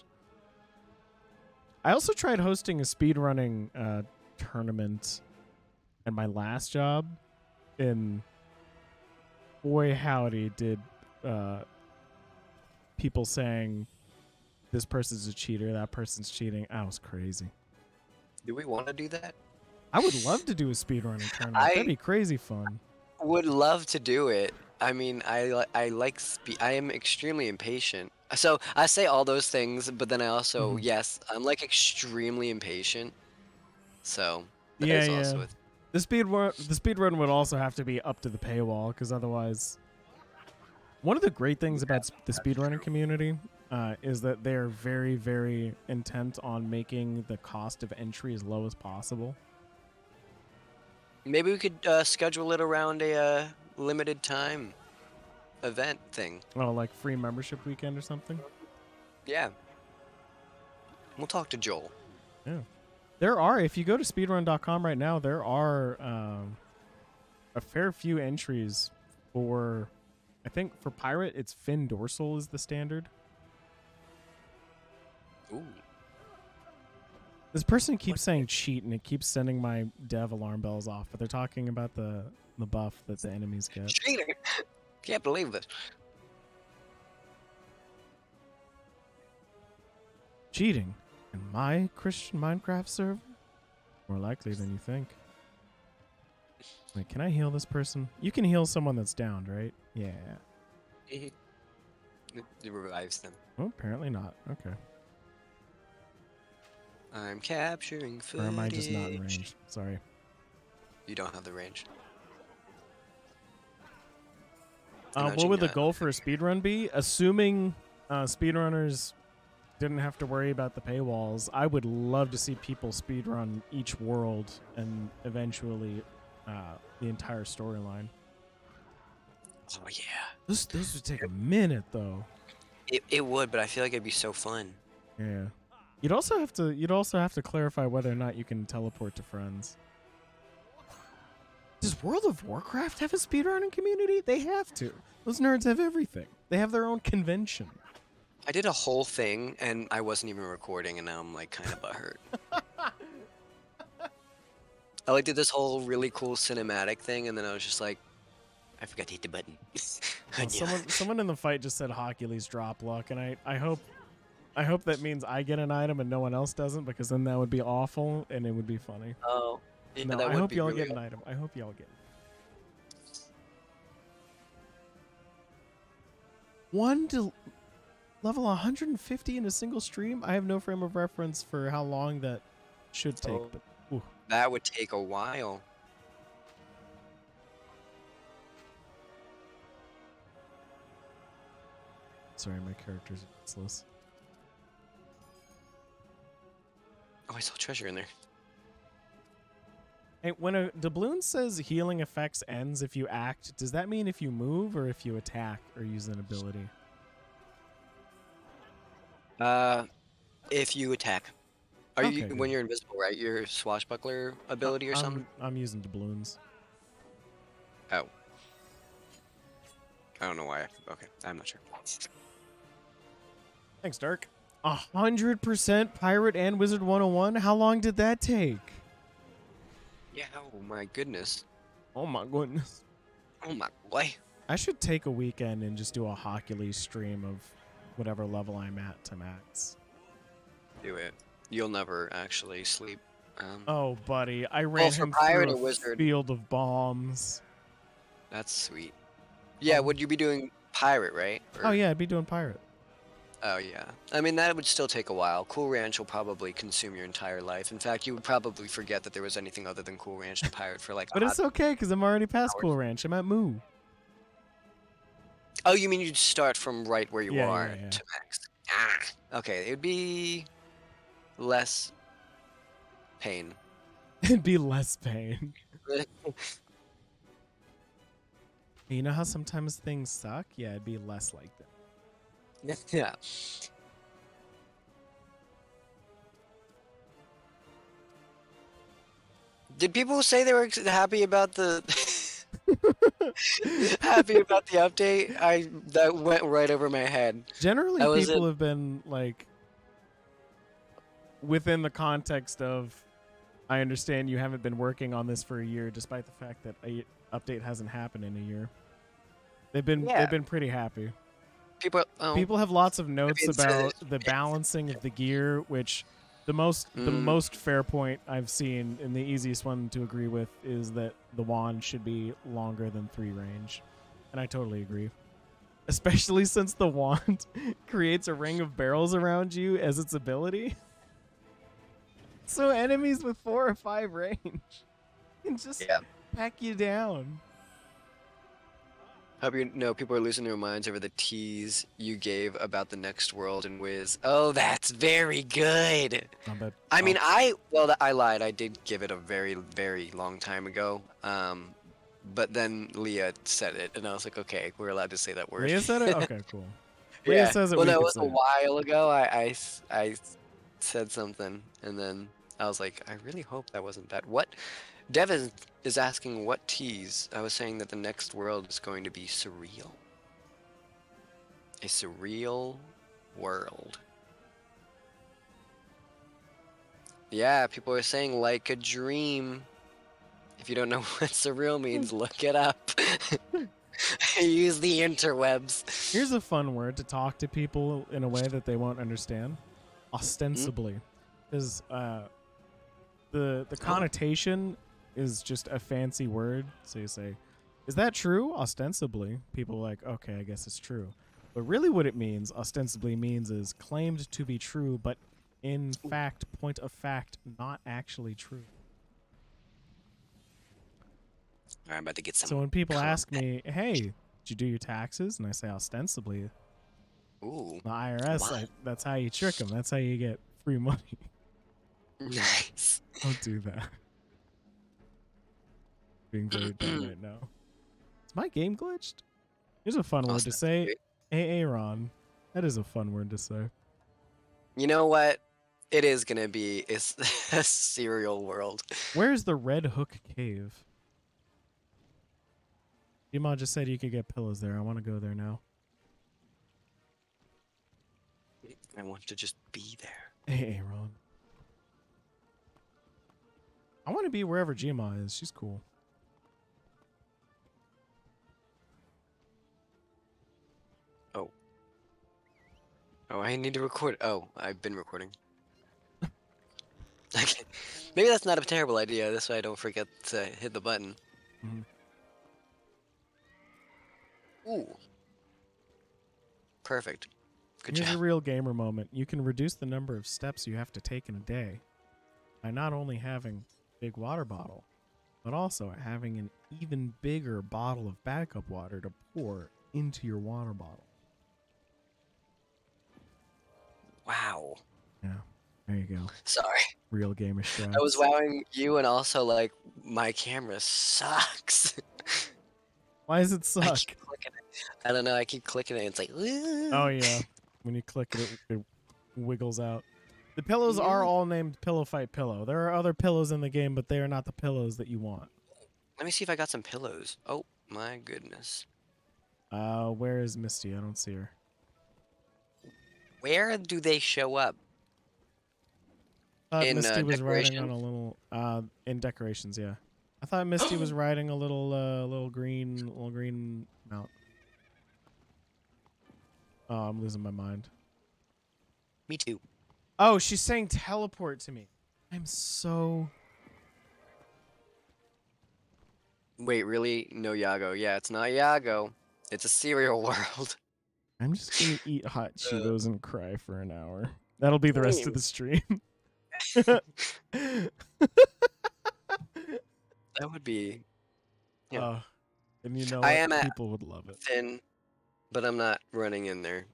Speaker 2: I also tried hosting a speedrunning tournament at my last job, and boy howdy did people saying this person's a cheater, that person's cheating. I was crazy.
Speaker 1: Do we want to do that?
Speaker 2: I would love to do a speedrunning tournament. That'd be crazy fun.
Speaker 1: Would love to do it. I mean, I like I am extremely impatient. So I say all those things, but then I also yes, I'm like extremely impatient. So that is also
Speaker 2: the speedrun would also have to be up to the paywall, because otherwise, one of the great things about the speedrunning community is that they're very, very intent on making the cost of entry as low as possible.
Speaker 1: Maybe we could schedule it around a limited time event thing.
Speaker 2: Oh, like free membership weekend or something?
Speaker 1: Yeah. We'll talk to Joel.
Speaker 2: Yeah. There are, if you go to speedrun.com right now, there are a fair few entries for, I think for Pirate, it's fin dorsal is the standard.
Speaker 1: Ooh.
Speaker 2: This person keeps saying cheat, and it keeps sending my dev alarm bells off, but they're talking about the buff that the enemies get.
Speaker 1: Cheating! Can't believe this.
Speaker 2: Cheating in my Christian Minecraft server? More likely than you think. Wait, can I heal this person? You can heal someone that's downed, right? Yeah.
Speaker 1: It revives them.
Speaker 2: Oh, apparently not. Okay.
Speaker 1: I'm capturing footage.
Speaker 2: Or am I just not in range? Sorry.
Speaker 1: You don't have the range.
Speaker 2: What would the goal for a speedrun be? Assuming speedrunners didn't have to worry about the paywalls, I would love to see people speedrun each world and eventually the entire storyline.
Speaker 1: Oh yeah.
Speaker 2: This would take a minute though.
Speaker 1: It would, but I feel like it'd be so fun.
Speaker 2: Yeah. You'd also have to clarify whether or not you can teleport to friends. Does World of Warcraft have a speedrunning community? They have to. Those nerds have everything. They have their own convention.
Speaker 1: I did a whole thing and I wasn't even recording, and now I'm like kind of butthurt. I like did this whole really cool cinematic thing, and then I was just like, I forgot to hit the button.
Speaker 2: Well, someone in the fight just said Hawkules drop luck, and I hope that means I get an item and no one else doesn't, because then that would be awful and it would be funny.
Speaker 1: Oh, yeah,
Speaker 2: no,
Speaker 1: that
Speaker 2: I
Speaker 1: would
Speaker 2: hope
Speaker 1: be
Speaker 2: y'all
Speaker 1: really
Speaker 2: get an item. I hope y'all get. Level 150 in a single stream. I have no frame of reference for how long that should take, but ooh.
Speaker 1: That would take a while.
Speaker 2: Sorry, my character's useless.
Speaker 1: Oh, I saw treasure in there.
Speaker 2: Hey, when a doubloon says healing effects ends if you act, does that mean if you move or if you attack or use an ability?
Speaker 1: If you attack. Are
Speaker 2: Okay,
Speaker 1: you
Speaker 2: good.
Speaker 1: when you're invisible, right? Your swashbuckler ability or something?
Speaker 2: I'm using doubloons.
Speaker 1: Oh. I don't know why. Okay, I'm not sure.
Speaker 2: Thanks, Dark. 100% Pirate and Wizard 101? How long did that take?
Speaker 1: Yeah, oh my goodness.
Speaker 2: Oh my goodness.
Speaker 1: Oh my boy.
Speaker 2: I should take a weekend and just do a Hawkules stream of whatever level I'm at to max.
Speaker 1: Do it. You'll never actually sleep.
Speaker 2: Oh, buddy. I ran
Speaker 1: for
Speaker 2: him
Speaker 1: Pirate
Speaker 2: through
Speaker 1: or
Speaker 2: a
Speaker 1: Wizard?
Speaker 2: field of bombs.
Speaker 1: That's sweet. Yeah, would you be doing pirate, right?
Speaker 2: Oh, yeah, I'd be doing Pirate.
Speaker 1: Oh, yeah. I mean, that would still take a while. Cool Ranch will probably consume your entire life. In fact, you would probably forget that there was anything other than Cool Ranch to pirate for like
Speaker 2: But it's okay, because I'm already past
Speaker 1: hours.
Speaker 2: Cool Ranch. I'm at Moo.
Speaker 1: Oh, you mean you'd start from right where you
Speaker 2: Yeah,
Speaker 1: are
Speaker 2: yeah, yeah.
Speaker 1: to max? Ah, okay. It would be less pain.
Speaker 2: It'd be less pain. You know how sometimes things suck? Yeah, it'd be less like that.
Speaker 1: Yeah. Did people say they were happy about the happy about the update? That went right over my head.
Speaker 2: Generally,
Speaker 1: That was
Speaker 2: people have been like within the context of, I understand you haven't been working on this for a year, despite the fact that a update hasn't happened in a year. They've been pretty happy. People have lots of notes about the balancing of the gear, which the most fair point I've seen and the easiest one to agree with is that the wand should be longer than 3 range. And I totally agree. Especially since the wand creates a ring of barrels around you as its ability. So enemies with 4 or 5 range can just pack you down.
Speaker 1: Hope you know people are losing their minds over the tease you gave about the next world and Wiz. Oh, that's very good.
Speaker 2: I bet.
Speaker 1: I mean, I lied. I did give it a very, very long time ago. But then Leah said it, and I was like, okay, we're allowed to say that word.
Speaker 2: Leah said it. Okay, cool.
Speaker 1: Yeah.
Speaker 2: Leah says it.
Speaker 1: Well,
Speaker 2: We
Speaker 1: no, it
Speaker 2: can
Speaker 1: was
Speaker 2: say
Speaker 1: a
Speaker 2: it.
Speaker 1: while ago. I said something, and then I was like, I really hope that wasn't that. What? Devin is asking what tease. I was saying that the next world is going to be surreal. A surreal world. Yeah, people are saying like a dream. If you don't know what surreal means, look it up. Use the interwebs.
Speaker 2: Here's a fun word to talk to people in a way that they won't understand. Ostensibly. Because the connotation is just a fancy word. So you say, is that true? Ostensibly. People are like, okay, I guess it's true. But really what it means, ostensibly means, is claimed to be true, but in fact, point of fact, not actually true.
Speaker 1: I'm about to get some.
Speaker 2: So when people ask me, hey, did you do your taxes? And I say ostensibly,
Speaker 1: Ooh,
Speaker 2: the IRS, that's how you trick them. That's how you get free money.
Speaker 1: nice.
Speaker 2: Don't do that. Being very dumb right now. Is my game glitched? Here's a fun word to say. Aaron. That is a fun word to say.
Speaker 1: You know what? It is gonna be a cereal world.
Speaker 2: Where's the Red Hook Cave? Dima just said you could get pillows there. I want to go there now.
Speaker 1: I want to just be there.
Speaker 2: Hey, Aaron. I want to be wherever Gma is. She's cool.
Speaker 1: Oh. Oh, I need to record. Oh, I've been recording. Okay. Maybe that's not a terrible idea. This way I don't forget to hit the button.
Speaker 2: Mm-hmm.
Speaker 1: Ooh. Perfect. Good
Speaker 2: Here's
Speaker 1: job.
Speaker 2: a real gamer moment. You can reduce the number of steps you have to take in a day by not only having a big water bottle, but also having an even bigger bottle of backup water to pour into your water bottle.
Speaker 1: Wow.
Speaker 2: Yeah, there you go.
Speaker 1: Sorry.
Speaker 2: Real gamer strats.
Speaker 1: I was wowing you and also like my camera sucks.
Speaker 2: Why does it
Speaker 1: I
Speaker 2: suck?
Speaker 1: keep clicking it. I don't know. I keep clicking it. And it's like.
Speaker 2: Oh yeah, when you click it, it wiggles out. The pillows are all named Pillow Fight Pillow. There are other pillows in the game, but they are not the pillows that you want.
Speaker 1: Let me see if I got some pillows. Oh my goodness.
Speaker 2: Where is Misty? I don't see her.
Speaker 1: Where do they show up?
Speaker 2: I thought
Speaker 1: In,
Speaker 2: Misty was riding on
Speaker 1: decoration?
Speaker 2: a little in decorations. Yeah, I thought Misty was riding a little green mount. Oh, I'm losing my mind.
Speaker 1: Me too.
Speaker 2: Oh, she's saying teleport to me. I'm so.
Speaker 1: Wait, really? No Yago. Yeah, it's not Yago. It's a cereal world.
Speaker 2: I'm just gonna eat hot Cheetos and cry for an hour. That'll be the rest of the stream.
Speaker 1: That would be. Yeah.
Speaker 2: And you know
Speaker 1: I
Speaker 2: what?
Speaker 1: am at
Speaker 2: People would love it.
Speaker 1: thin, but I'm not running in there.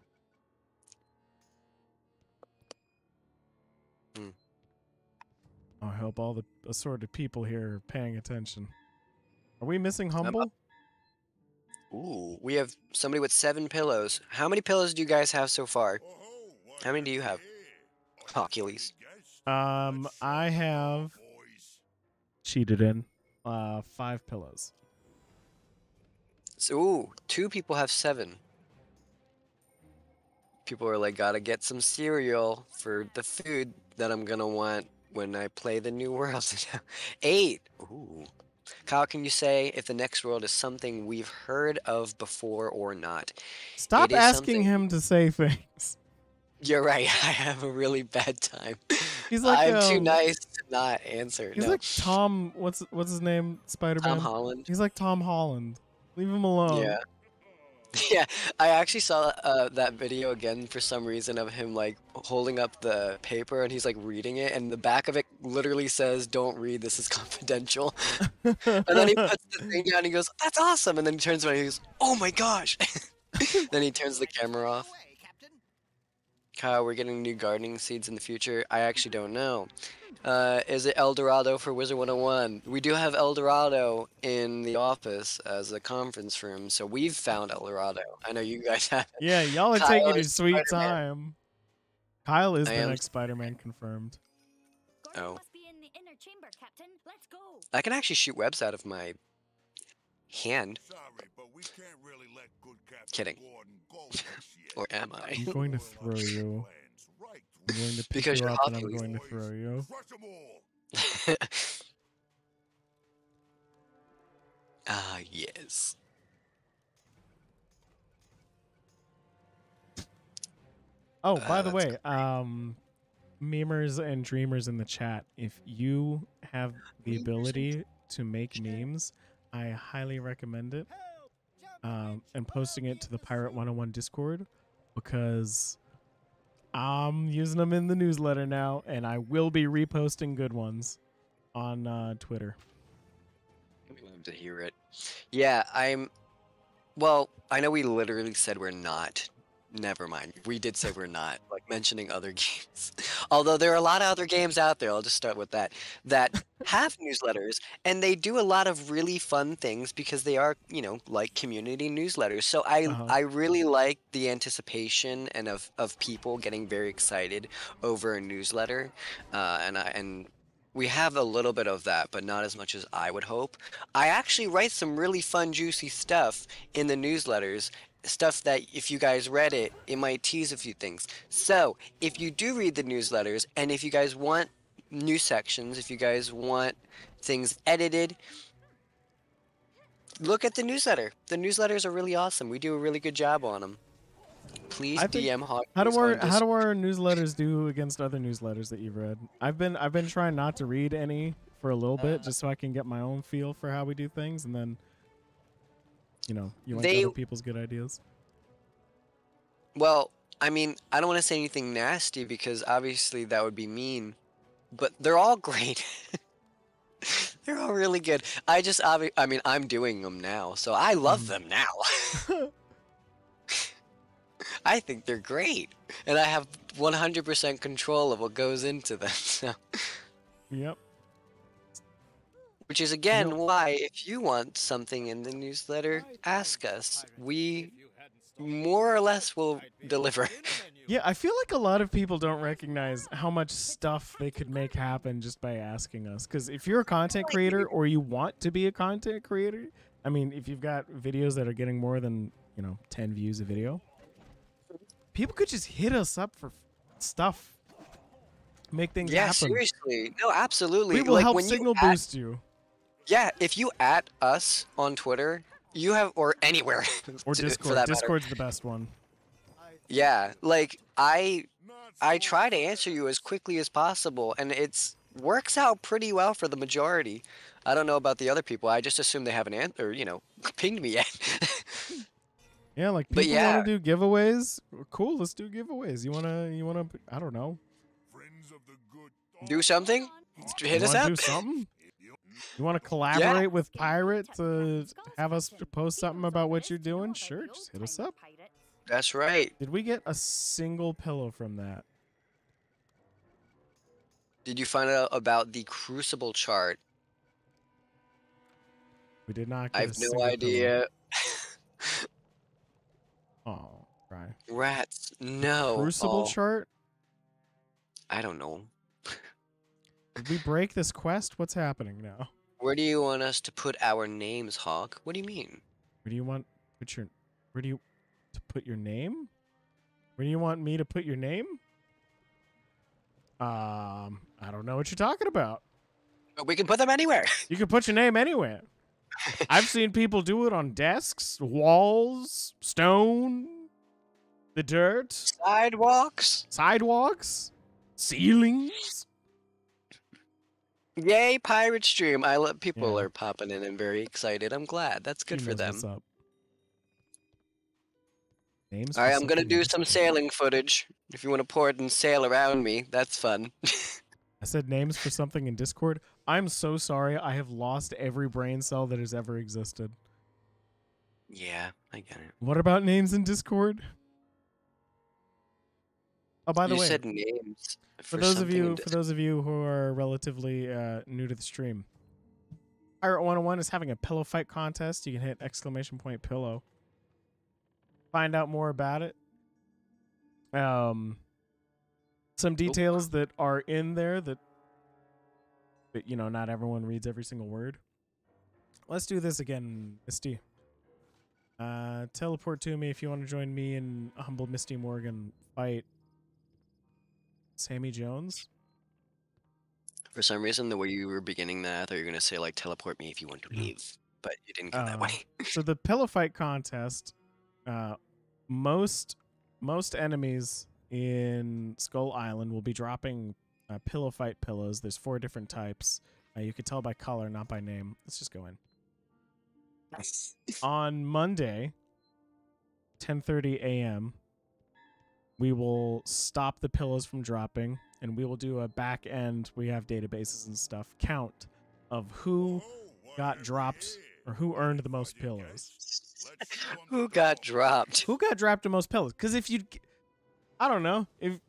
Speaker 2: I hope all the assorted people here are paying attention. Are we missing Humble?
Speaker 1: Ooh, we have somebody with 7 pillows. How many pillows do you guys have so far? How many do you have? Hawkules.
Speaker 2: I have cheated in 5 pillows.
Speaker 1: So, ooh, 2 people have 7. People are like, gotta get some cereal for the food that I'm gonna want when I play the new world. 8. Ooh. Kyle, can you say if the next world is something we've heard of before or not?
Speaker 2: Stop asking him to say things.
Speaker 1: You're right. I have a really bad time.
Speaker 2: He's like
Speaker 1: I'm too nice to not answer.
Speaker 2: He's
Speaker 1: No.
Speaker 2: like Tom. What's his name? Spider-Man.
Speaker 1: Tom Holland.
Speaker 2: He's like Tom Holland. Leave him alone.
Speaker 1: Yeah. Yeah, I actually saw that video again for some reason of him like holding up the paper and he's like reading it and the back of it literally says, "Don't read. This is confidential." And then he puts the thing down. And he goes, "That's awesome." And then he turns around. And he goes, "Oh my gosh!" Then he turns the camera off. Kyle, we're getting new gardening seeds in the future. I actually don't know. Is it El Dorado for Wizard 101? We do have El Dorado in the office as a conference room, so we've found El Dorado. I know you guys have.
Speaker 2: Yeah, y'all are
Speaker 1: Kyle
Speaker 2: taking your
Speaker 1: is
Speaker 2: sweet
Speaker 1: Spider-Man.
Speaker 2: time. Kyle is
Speaker 1: I
Speaker 2: the
Speaker 1: am.
Speaker 2: next Spider-Man confirmed.
Speaker 1: Oh.
Speaker 4: Must be in the inner chamber, Captain. Let's go.
Speaker 1: I can actually shoot webs out of my hand.
Speaker 3: Sorry, but we can't really let good Captain
Speaker 1: Kidding.
Speaker 3: Gordon go just yet.
Speaker 1: Or am I?
Speaker 2: I'm going to throw you.
Speaker 3: Right.
Speaker 2: I'm going to pick
Speaker 1: Because
Speaker 2: you
Speaker 1: you're
Speaker 2: up and I'm
Speaker 1: Hawkules.
Speaker 2: going to throw you.
Speaker 3: Crush 'em all.
Speaker 1: Ah, yes.
Speaker 2: Oh, by the
Speaker 1: That's
Speaker 2: way, memers and dreamers in the chat, if you have the ability to make memes, I highly recommend it. And posting it to the Pirate 101 Discord, because I'm using them in the newsletter now, and I will be reposting good ones on Twitter.
Speaker 1: I'd love to hear it. Yeah, well, I know we literally said we're not. Never mind. We did say we're not, like, mentioning other games. Although there are a lot of other games out there, I'll just start with that have newsletters, and they do a lot of really fun things because they are, like community newsletters. So I really like the anticipation and of people getting very excited over a newsletter, and we have a little bit of that, but not as much as I would hope. I actually write some really fun, juicy stuff in the newsletters. Stuff that if you guys read it, it might tease a few things. So if you do read the newsletters, and if you guys want new sections, if you guys want things edited, look at the newsletter. The newsletters are really awesome. We do a really good job on them. Please DM Hawkules.
Speaker 2: How do our newsletters do against other newsletters that you've read? I've been trying not to read any for a little bit, just so I can get my own feel for how we do things, and then you like other people's good ideas.
Speaker 1: Well, I mean, I don't want to say anything nasty because obviously that would be mean, but they're all great. They're all really good. I mean, I'm doing them now, so I love them now. I think they're great, and I have 100% control of what goes into them. So.
Speaker 2: Yep.
Speaker 1: Which is again why, if you want something in the newsletter, ask us. We more or less will deliver.
Speaker 2: Yeah, I feel like a lot of people don't recognize how much stuff they could make happen just by asking us. Because if you're a content creator or you want to be a content creator, I mean, if you've got videos that are getting more than 10 views a video, people could just hit us up for stuff, make things happen.
Speaker 1: Yeah, seriously. No, absolutely.
Speaker 2: We will
Speaker 1: like,
Speaker 2: help
Speaker 1: when
Speaker 2: signal
Speaker 1: you
Speaker 2: boost you.
Speaker 1: Yeah, if you at us on Twitter, you have, or anywhere.
Speaker 2: Or
Speaker 1: for
Speaker 2: Discord.
Speaker 1: that
Speaker 2: Discord's the best one.
Speaker 1: Yeah, like, I try to answer you as quickly as possible, and it's works out pretty well for the majority. I don't know about the other people. I just assume they haven't pinged me yet.
Speaker 2: Yeah, like people want to do giveaways. Cool, let's do giveaways. You wanna I don't know.
Speaker 1: Do something? Hit us up.
Speaker 2: Do something? You want to collaborate with Pirate to have us post something about what you're doing? Sure, just hit us up.
Speaker 1: That's right.
Speaker 2: Did we get a single pillow from that?
Speaker 1: Did you find out about the Crucible chart?
Speaker 2: We did not get
Speaker 1: I have no idea.
Speaker 2: Oh, right.
Speaker 1: Rats, no.
Speaker 2: Crucible chart?
Speaker 1: I don't know.
Speaker 2: Did we break this quest? What's happening now?
Speaker 1: Where do you want us to put our names, Hawk? What do you mean?
Speaker 2: Where do you want to put your name? Where do you want me to put your name? I don't know what you're talking about.
Speaker 1: We can put them anywhere.
Speaker 2: You can put your name anywhere. I've seen people do it on desks, walls, stone, the dirt,
Speaker 1: sidewalks,
Speaker 2: ceilings.
Speaker 1: Yay, Pirate Stream. People are popping in and very excited. I'm glad. That's good for them.
Speaker 2: All
Speaker 1: right, I'm going to do some sailing footage. If you want to port and sail around me, that's fun.
Speaker 2: I said names for something in Discord. I'm so sorry. I have lost every brain cell that has ever existed.
Speaker 1: Yeah, I get it.
Speaker 2: What about names in Discord? Oh, by the
Speaker 1: You
Speaker 2: way,
Speaker 1: said names
Speaker 2: for
Speaker 1: for
Speaker 2: those of
Speaker 1: something in
Speaker 2: you who are relatively new to the stream, Pirate 101 is having a pillow fight contest. You can hit !pillow. Find out more about it. Some details that are in there that you know, not everyone reads every single word. Let's do this again, Misty. Teleport to me if you want to join me and humble Misty Morgan fight Sammy Jones.
Speaker 1: For some reason, the way you were beginning that, I thought you were going to say, like, teleport me if you want to leave. But you didn't go that way.
Speaker 2: So the pillow fight contest, most enemies in Skull Island will be dropping pillow fight pillows. There's 4 different types. You can tell by color, not by name. Let's just go in. On Monday, 10:30 a.m., we will stop the pillows from dropping, and we will do a back end. We have databases and stuff. Count of who got dropped or who earned the most pillows.
Speaker 1: Who got dropped?
Speaker 2: Who got dropped the most pillows? Because if you, I don't know, if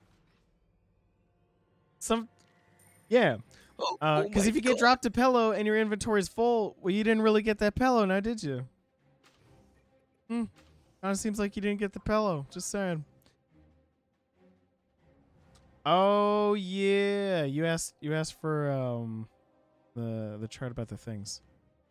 Speaker 2: some, yeah. Because if you get dropped a pillow and your inventory is full, well, you didn't really get that pillow, now did you? Kind of seems like you didn't get the pillow. Just saying. Oh yeah, you asked for the chart about the things.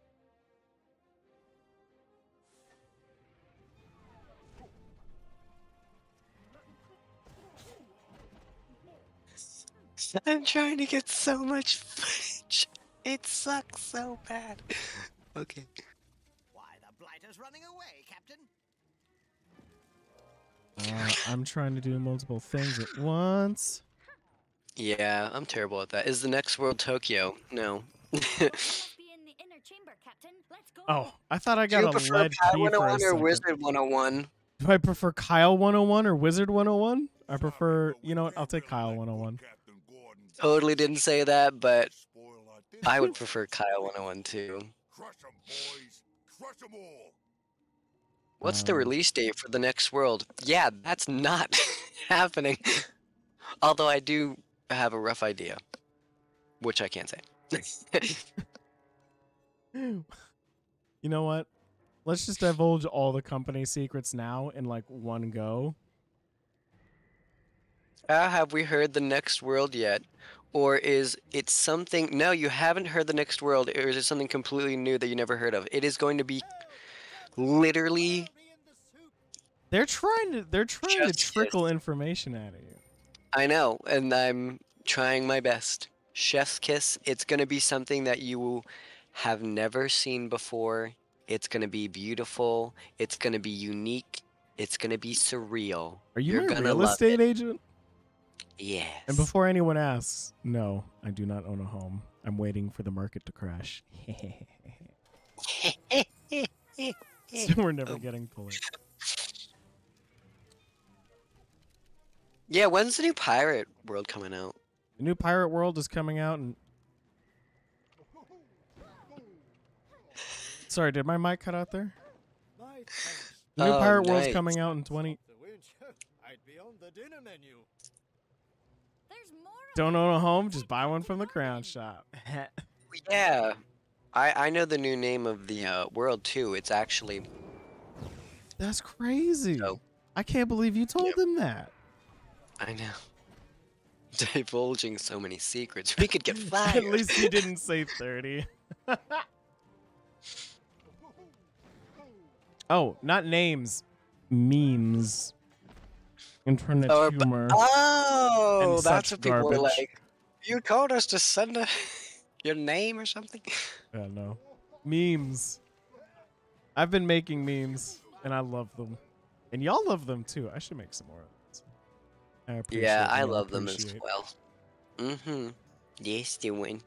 Speaker 1: I'm trying to get so much footage. It sucks so bad. Okay.
Speaker 5: Why, the blighter's running away, Captain.
Speaker 2: I'm trying to do multiple things at once.
Speaker 1: Yeah, I'm terrible at that. Is the next world Tokyo? No.
Speaker 4: Must be in the inner chamber, Captain. Let's go.
Speaker 2: Oh, I thought I
Speaker 1: Do
Speaker 2: got
Speaker 1: you
Speaker 2: a
Speaker 1: prefer
Speaker 2: lead
Speaker 1: Pad
Speaker 2: key for a
Speaker 1: 101 or
Speaker 2: second.
Speaker 1: Wizard 101?
Speaker 2: Do I prefer Kyle 101 or Wizard 101? I prefer, you know what, I'll take Kyle 101.
Speaker 1: Totally didn't say that, but I would prefer Kyle 101 too.
Speaker 3: Crush 'em, boys. Crush 'em all.
Speaker 1: What's the release date for the next world? Yeah, that's not happening. Although I do have a rough idea, which I can't say.
Speaker 2: You know what? Let's just divulge all the company secrets now in like one go.
Speaker 1: Have we heard the next world yet? Or is it something... No, you haven't heard the next world, or is it something completely new that you never heard of? It is going to be literally...
Speaker 2: They're trying to trickle information out of you.
Speaker 1: I know, and I'm trying my best. Chef's Kiss, it's going to be something that you have never seen before. It's going to be beautiful. It's going to be unique. It's going to be surreal.
Speaker 2: Are you
Speaker 1: You're
Speaker 2: my
Speaker 1: gonna
Speaker 2: real
Speaker 1: love
Speaker 2: estate
Speaker 1: it.
Speaker 2: agent?
Speaker 1: Yes.
Speaker 2: And before anyone asks, no, I do not own a home. I'm waiting for the market to crash. So we're never getting pulled.
Speaker 1: Yeah, when's the new Pirate World coming out?
Speaker 2: The new Pirate World is coming out, and sorry, did my mic cut out there? The new
Speaker 1: Oh,
Speaker 2: Pirate World's
Speaker 1: nice.
Speaker 2: coming out in 20.
Speaker 5: I'd be on the dinner menu.
Speaker 4: There's more.
Speaker 2: Don't own a home? Just buy one from the Crown Shop.
Speaker 1: Yeah. I know the new name of the world too. It's actually...
Speaker 2: That's crazy.
Speaker 1: Oh.
Speaker 2: I can't believe you told them that.
Speaker 1: I know. Divulging so many secrets. We could get fired.
Speaker 2: At least you didn't say 30. Oh, not names. Memes. Internet humor.
Speaker 1: Oh,
Speaker 2: and
Speaker 1: that's
Speaker 2: such
Speaker 1: what people were
Speaker 2: garbage.
Speaker 1: like. You told us to send your name or something?
Speaker 2: I don't know. Memes. I've been making memes, and I love them. And y'all love them, too. I should make some more of those. I appreciate
Speaker 1: Yeah, I
Speaker 2: y'all
Speaker 1: love them as
Speaker 2: appreciate.
Speaker 1: well. Mm-hmm. Yes, you win.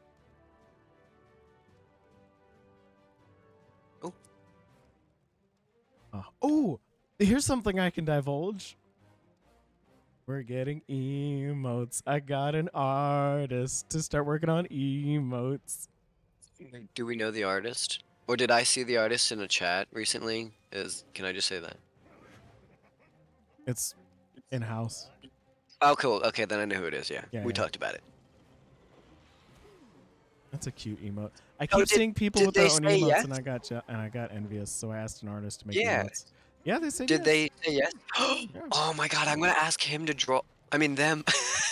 Speaker 1: Oh.
Speaker 2: Oh, here's something I can divulge. We're getting emotes. I got an artist to start working on emotes.
Speaker 1: Do we know the artist? Or did I see the artist in a chat recently? Can I just say that?
Speaker 2: It's in-house.
Speaker 1: Oh, cool. Okay, then I know who it is. Yeah,
Speaker 2: Yeah,
Speaker 1: we
Speaker 2: yeah.
Speaker 1: talked about it.
Speaker 2: That's a cute emote. I
Speaker 1: Oh,
Speaker 2: keep seeing people
Speaker 1: did
Speaker 2: with their
Speaker 1: they
Speaker 2: own
Speaker 1: say
Speaker 2: emotes,
Speaker 1: yes?
Speaker 2: and I got envious. So I asked an artist to make
Speaker 1: Yeah.
Speaker 2: emotes. Yeah, they said
Speaker 1: Did
Speaker 2: yes.
Speaker 1: they say yes?
Speaker 2: Yeah.
Speaker 1: Oh my god, I'm gonna ask him to draw. I mean them.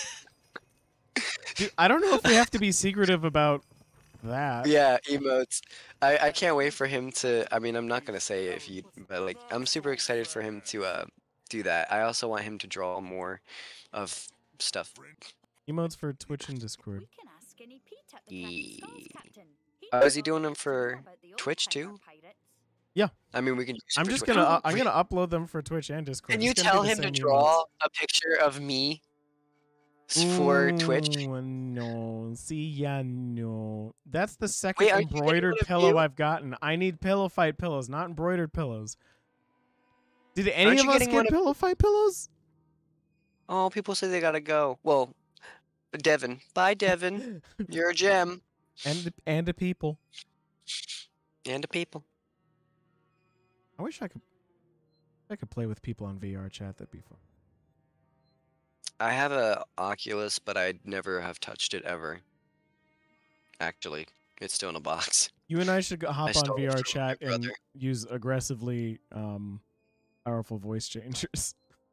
Speaker 2: Dude, I don't know if we have to be secretive about that.
Speaker 1: Yeah, emotes. I can't wait for him to. I mean, I'm not gonna say it if you, but like, I'm super excited for him to do that. I also want him to draw more of stuff.
Speaker 2: Emotes for Twitch and Discord.
Speaker 4: We can ask Skinny Pete at the Crafty Skulls, Captain.
Speaker 1: Oh, is he
Speaker 4: knows
Speaker 1: doing them
Speaker 4: all
Speaker 1: for
Speaker 4: about the
Speaker 1: Twitch
Speaker 4: old-timer
Speaker 1: too?
Speaker 4: pirates.
Speaker 2: Yeah.
Speaker 1: I mean, we can.
Speaker 2: I'm just gonna I'm gonna upload them for Twitch and Discord.
Speaker 1: Can you
Speaker 2: It's gonna
Speaker 1: tell
Speaker 2: be the
Speaker 1: him to
Speaker 2: same
Speaker 1: draw
Speaker 2: emotes.
Speaker 1: a picture of me for Twitch?
Speaker 2: Ooh, no. See, yeah, no. That's the second
Speaker 1: Wait, aren't you getting
Speaker 2: embroidered
Speaker 1: one of
Speaker 2: pillow
Speaker 1: you?
Speaker 2: I've gotten. I need pillow fight pillows, not embroidered pillows. Did any
Speaker 1: Aren't
Speaker 2: of
Speaker 1: you
Speaker 2: us
Speaker 1: getting
Speaker 2: get
Speaker 1: one of-
Speaker 2: pillow fight pillows?
Speaker 1: Oh, people say they gotta go. Well, Devin. Bye, Devin. You're a gem.
Speaker 2: And a people.
Speaker 1: And a people.
Speaker 2: I wish I could play with people on VR chat. That'd be fun.
Speaker 1: I have a Oculus, but I never have touched it ever. Actually, it's still in a box.
Speaker 2: You and I should hop on
Speaker 1: stole it
Speaker 2: VR
Speaker 1: from my
Speaker 2: chat and
Speaker 1: brother.
Speaker 2: use aggressively powerful voice changers.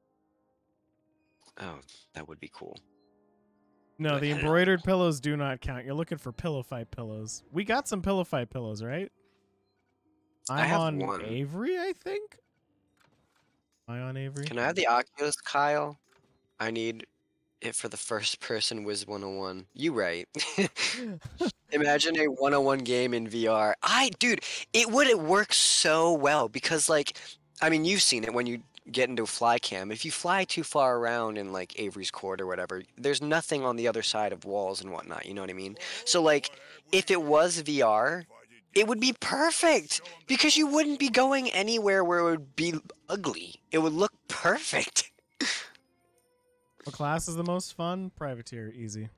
Speaker 1: Oh, that would be cool.
Speaker 2: No,
Speaker 1: But
Speaker 2: the
Speaker 1: I don't know.
Speaker 2: embroidered pillows do not count. You're looking for pillow fight pillows. We got some pillow fight pillows, right?
Speaker 1: I
Speaker 2: I'm
Speaker 1: have
Speaker 2: on
Speaker 1: one.
Speaker 2: Avery, I think. Am I on Avery?
Speaker 1: Can I have the Oculus, Kyle? I need it for the first person Wiz 101. You right. Imagine a 101 game in VR. Dude, it would work so well because, like, I mean, you've seen it when you get into a fly cam. If you fly too far around in, like, Avery's Court or whatever, there's nothing on the other side of walls and whatnot, you know what I mean? So, like, if it was VR, it would be perfect because you wouldn't be going anywhere where it would be ugly. It would look perfect.
Speaker 2: What class is the most fun? Privateer, easy.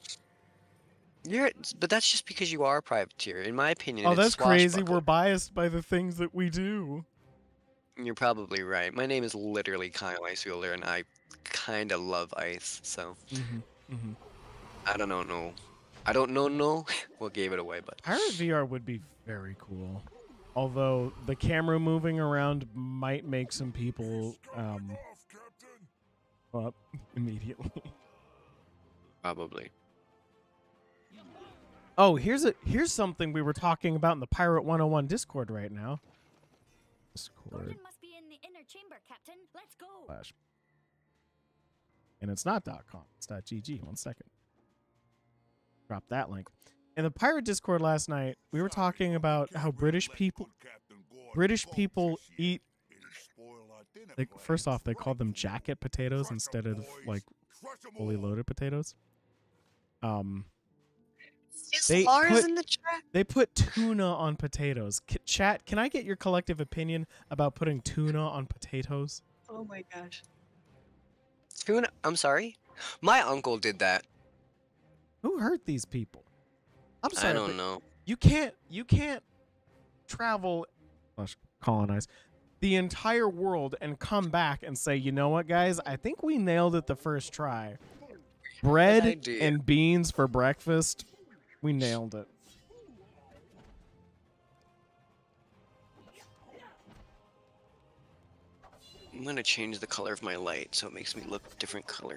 Speaker 1: But that's just because you are a privateer, in my opinion.
Speaker 2: Oh,
Speaker 1: it's
Speaker 2: that's crazy.
Speaker 1: swashbuckling.
Speaker 2: We're biased by the things that we do.
Speaker 1: You're probably right. My name is literally Kyle Icefielder, and I kind of love ice, so I don't know. I don't know what gave it away, but
Speaker 2: Pirate VR would be very cool. Although the camera moving around might make some people up immediately.
Speaker 1: probably.
Speaker 2: Oh, here's something we were talking about in the Pirate 101 Discord right now. Discord
Speaker 4: Gordon must be in the inner chamber, Captain. Let's go.
Speaker 2: / and it's not .com. It's .gg. 1 second. Drop that link. In the Pirate Discord last night, we were talking about how British people eat. Like, first off, they called them jacket potatoes instead of like fully loaded potatoes. They
Speaker 1: Lars
Speaker 2: put-
Speaker 1: in the chat?
Speaker 2: They put tuna on potatoes. Chat, can I get your collective opinion about putting tuna on potatoes?
Speaker 1: Oh my gosh. Tuna? I'm sorry? My uncle did that.
Speaker 2: Who hurt these people? I'm sorry.
Speaker 1: I don't
Speaker 2: but
Speaker 1: know.
Speaker 2: You can't travel, colonize the entire world and come back and say, you know what, guys? I think we nailed it the first try. Bread
Speaker 1: idea.
Speaker 2: and beans for breakfast. We nailed it.
Speaker 1: I'm gonna change the color of my light so it makes me look a different color.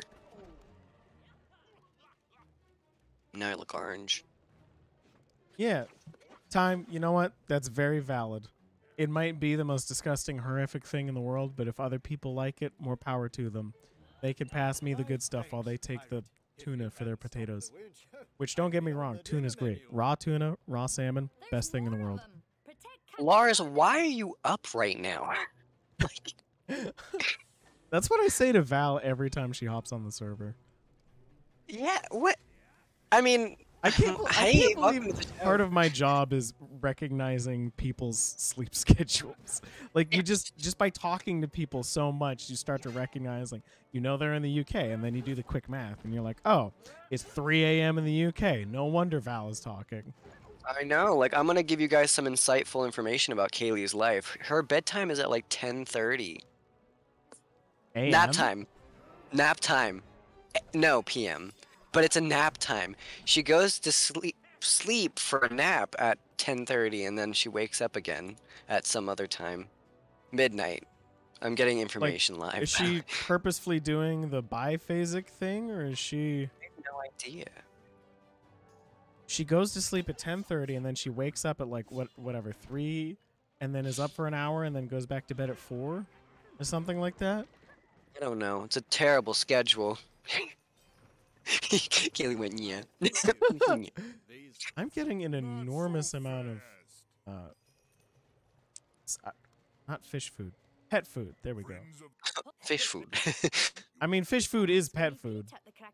Speaker 1: Now I look orange.
Speaker 2: Yeah. Time, you know what? That's very valid. It might be the most disgusting, horrific thing in the world, but if other people like it, more power to them. They can pass me the good stuff while they take the tuna for their potatoes. Which, don't get me wrong, tuna's great. Raw tuna, raw salmon,
Speaker 4: There's
Speaker 2: best thing in the
Speaker 4: more of
Speaker 2: world.
Speaker 4: them. Protect Captain
Speaker 1: Lars,
Speaker 4: Gordon.
Speaker 1: why are you up right now?
Speaker 2: That's what I say to Val every time she hops on the server.
Speaker 1: Yeah, what? I mean,
Speaker 2: I can't
Speaker 1: Hey,
Speaker 2: believe
Speaker 1: welcome to the show.
Speaker 2: part of my job is recognizing people's sleep schedules. Like, you just by talking to people so much, you start to recognize, like, they're in the UK, and then you do the quick math, and you're like, oh, it's 3 a.m. in the UK. No wonder Val is talking.
Speaker 1: I know. Like, I'm gonna give you guys some insightful information about Kaylee's life. Her bedtime is at like 10:30. Nap time. Nap time. No, PM. But it's a nap time. She goes to sleep for a nap at 10:30, and then she wakes up again at some other time. Midnight. I'm getting information live.
Speaker 2: Is she purposefully doing the biphasic thing, or is she...
Speaker 1: I have no idea.
Speaker 2: She goes to sleep at 10:30, and then she wakes up at like whatever 3, and then is up for an hour, and then goes back to bed at 4, or something like that.
Speaker 1: I don't know. It's a terrible schedule. Kaylee went, yeah.
Speaker 2: I'm getting an enormous amount of not fish food, pet food. There we go.
Speaker 1: Fish food.
Speaker 2: I mean, fish food is pet food.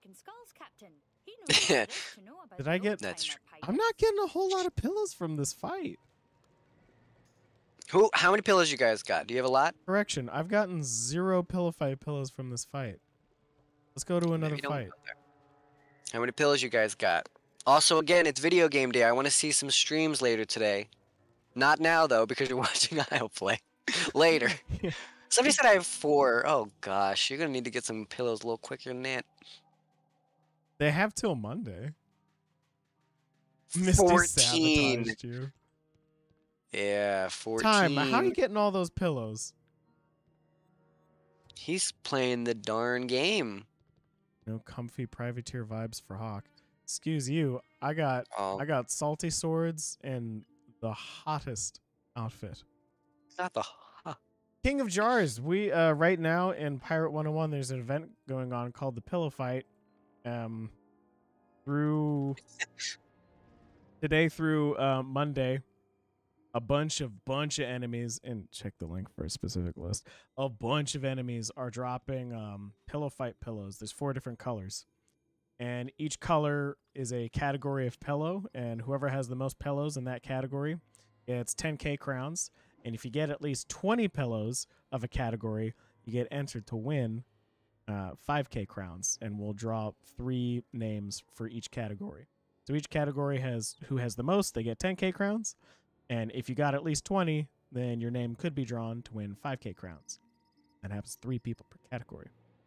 Speaker 2: Did I get...
Speaker 1: That's true.
Speaker 2: I'm not getting a whole lot of pillows from this fight.
Speaker 1: How many pillows you guys got? Do you have a lot?
Speaker 2: Correction, I've gotten 0 pillow fight pillows from this fight. Let's go to another fight.
Speaker 1: How many pillows you guys got? Also, again, it's video game day. I want to see some streams later today. Not now, though, because you're watching IslePlay. Later.
Speaker 2: Yeah.
Speaker 1: Somebody said I have 4. Oh, gosh. You're going to need to get some pillows a little quicker than that.
Speaker 2: They have till Monday. Misty
Speaker 1: 14.
Speaker 2: sabotaged you.
Speaker 1: Yeah, 14.
Speaker 2: Time, how are you getting all those pillows?
Speaker 1: He's playing the darn game.
Speaker 2: No comfy privateer vibes for Hawk. Excuse you, I got salty swords and the hottest outfit.
Speaker 1: Not the...
Speaker 2: King of Jars. We right now in Pirate 101, there's an event going on called the Pillow Fight. Through today through Monday, a bunch of enemies, and check the link for a specific list. A bunch of enemies are dropping pillow fight pillows. There's 4 different colors, and each color is a category of pillow, and whoever has the most pillows in that category gets 10k crowns. And if you get at least 20 pillows of a category, you get entered to win 5k crowns, and we'll draw 3 names for each category. So each category has who has the most, they get 10k crowns. And if you got at least 20, then your name could be drawn to win 5k crowns. That happens 3 people per category.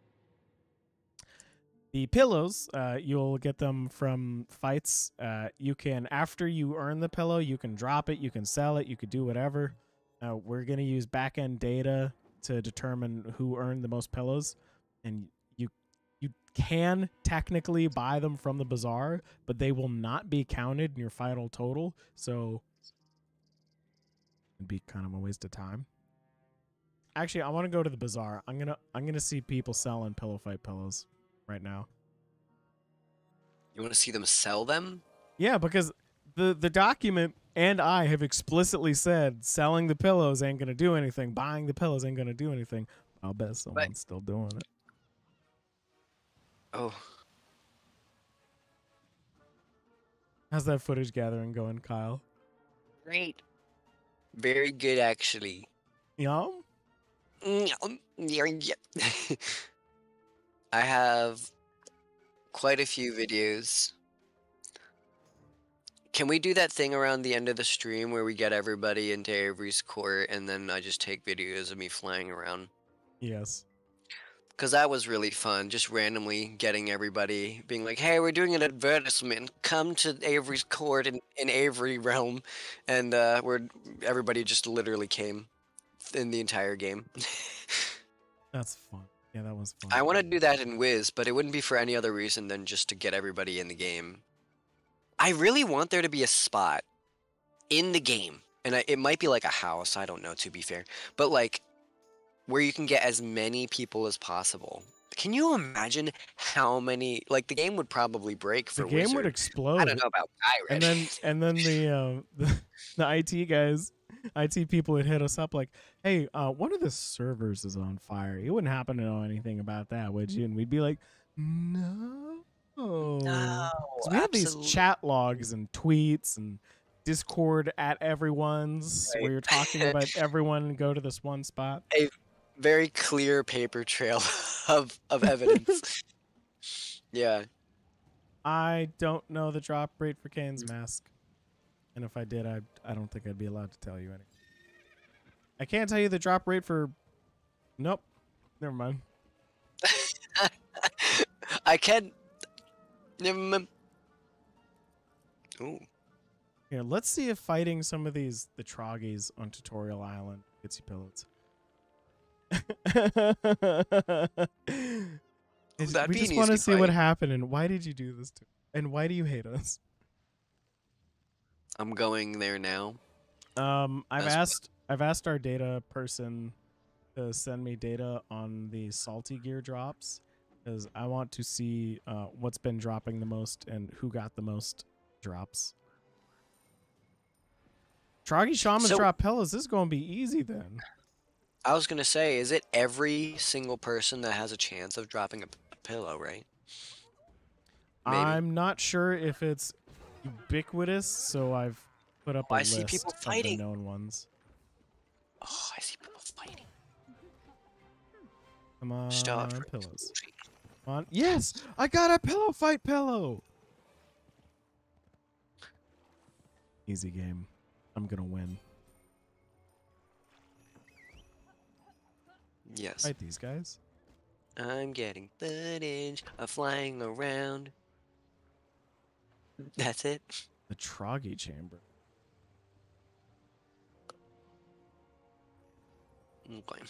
Speaker 2: The pillows, you'll get them from fights. You can, after you earn the pillow, you can drop it, you can sell it, you could do whatever. We're going to use back-end data to determine who earned the most pillows. And you can technically buy them from the bazaar, but they will not be counted in your final total. So it'd be kind of a waste of time. Actually, I want to go to the bazaar. I'm gonna see people selling pillow fight pillows right now.
Speaker 1: You want to see them sell them?
Speaker 2: Yeah, because the document and I have explicitly said selling the pillows ain't gonna do anything. Buying the pillows ain't gonna do anything. I'll bet someone's still doing it.
Speaker 1: Oh.
Speaker 2: How's that footage gathering going, Kyle?
Speaker 1: Great. Very good, actually.
Speaker 2: Yum?
Speaker 1: I have quite a few videos. Can we do that thing around the end of the stream where we get everybody into Avery's court and then I just take videos of me flying around?
Speaker 2: Yes.
Speaker 1: Because that was really fun, just randomly getting everybody, being like, hey, we're doing an advertisement, come to Avery's court in Avery realm, and everybody just literally came in the entire game.
Speaker 2: That's fun. Yeah, that was fun.
Speaker 1: I want to do that in Wiz, but it wouldn't be for any other reason than just to get everybody in the game. I really want there to be a spot in the game, and it might be like a house, I don't know, to be fair, but like, where you can get as many people as possible. Can you imagine how many? Like the game would probably break for
Speaker 2: the game
Speaker 1: Wizard.
Speaker 2: would explode.
Speaker 1: I don't know about Pirate.
Speaker 2: And then the IT guys, IT people would hit us up like, "Hey, one of the servers is on fire. You wouldn't happen to know anything about that, would you?" And we'd be like, "No." No.
Speaker 1: No,
Speaker 2: 'Cause we have these
Speaker 1: absolutely.
Speaker 2: chat logs and tweets and Discord at everyone's where
Speaker 1: Right.
Speaker 2: you're talking about everyone go to this one spot.
Speaker 1: A very clear paper trail of evidence. Yeah.
Speaker 2: I don't know the drop rate for Kane's mask. And if I did, I don't think I'd be allowed to tell you anything. I can't tell you the drop rate for... Nope. Never mind.
Speaker 1: I can. Never mind. Ooh.
Speaker 2: Here, let's see if fighting some of the Troggies on Tutorial Island gets you pellets.
Speaker 1: That'd
Speaker 2: We
Speaker 1: be
Speaker 2: just
Speaker 1: an
Speaker 2: want to
Speaker 1: easy
Speaker 2: see what
Speaker 1: fight.
Speaker 2: happened and why did you do this to... And why do you hate us?
Speaker 1: I'm going there now.
Speaker 2: I've asked our data person to send me data on the salty gear drops because I want to see what's been dropping the most and who got the most drops. Troggy Shamans
Speaker 1: So-
Speaker 2: drop pillows. This is going to be easy then.
Speaker 1: I was gonna say, is it every single person that has a chance of dropping a pillow, right? Maybe.
Speaker 2: I'm not sure if it's ubiquitous, so I've put up a
Speaker 1: I
Speaker 2: list
Speaker 1: see people
Speaker 2: of the
Speaker 1: fighting.
Speaker 2: known ones.
Speaker 1: Oh, I see people fighting.
Speaker 2: Come on,
Speaker 1: Stop.
Speaker 2: pillows. Come on. Yes! I got a pillow fight pillow! Easy game. I'm gonna win.
Speaker 1: Yes.
Speaker 2: Fight these guys.
Speaker 1: I'm getting footage of flying around. That's it.
Speaker 2: The Troggy chamber.
Speaker 1: Okay.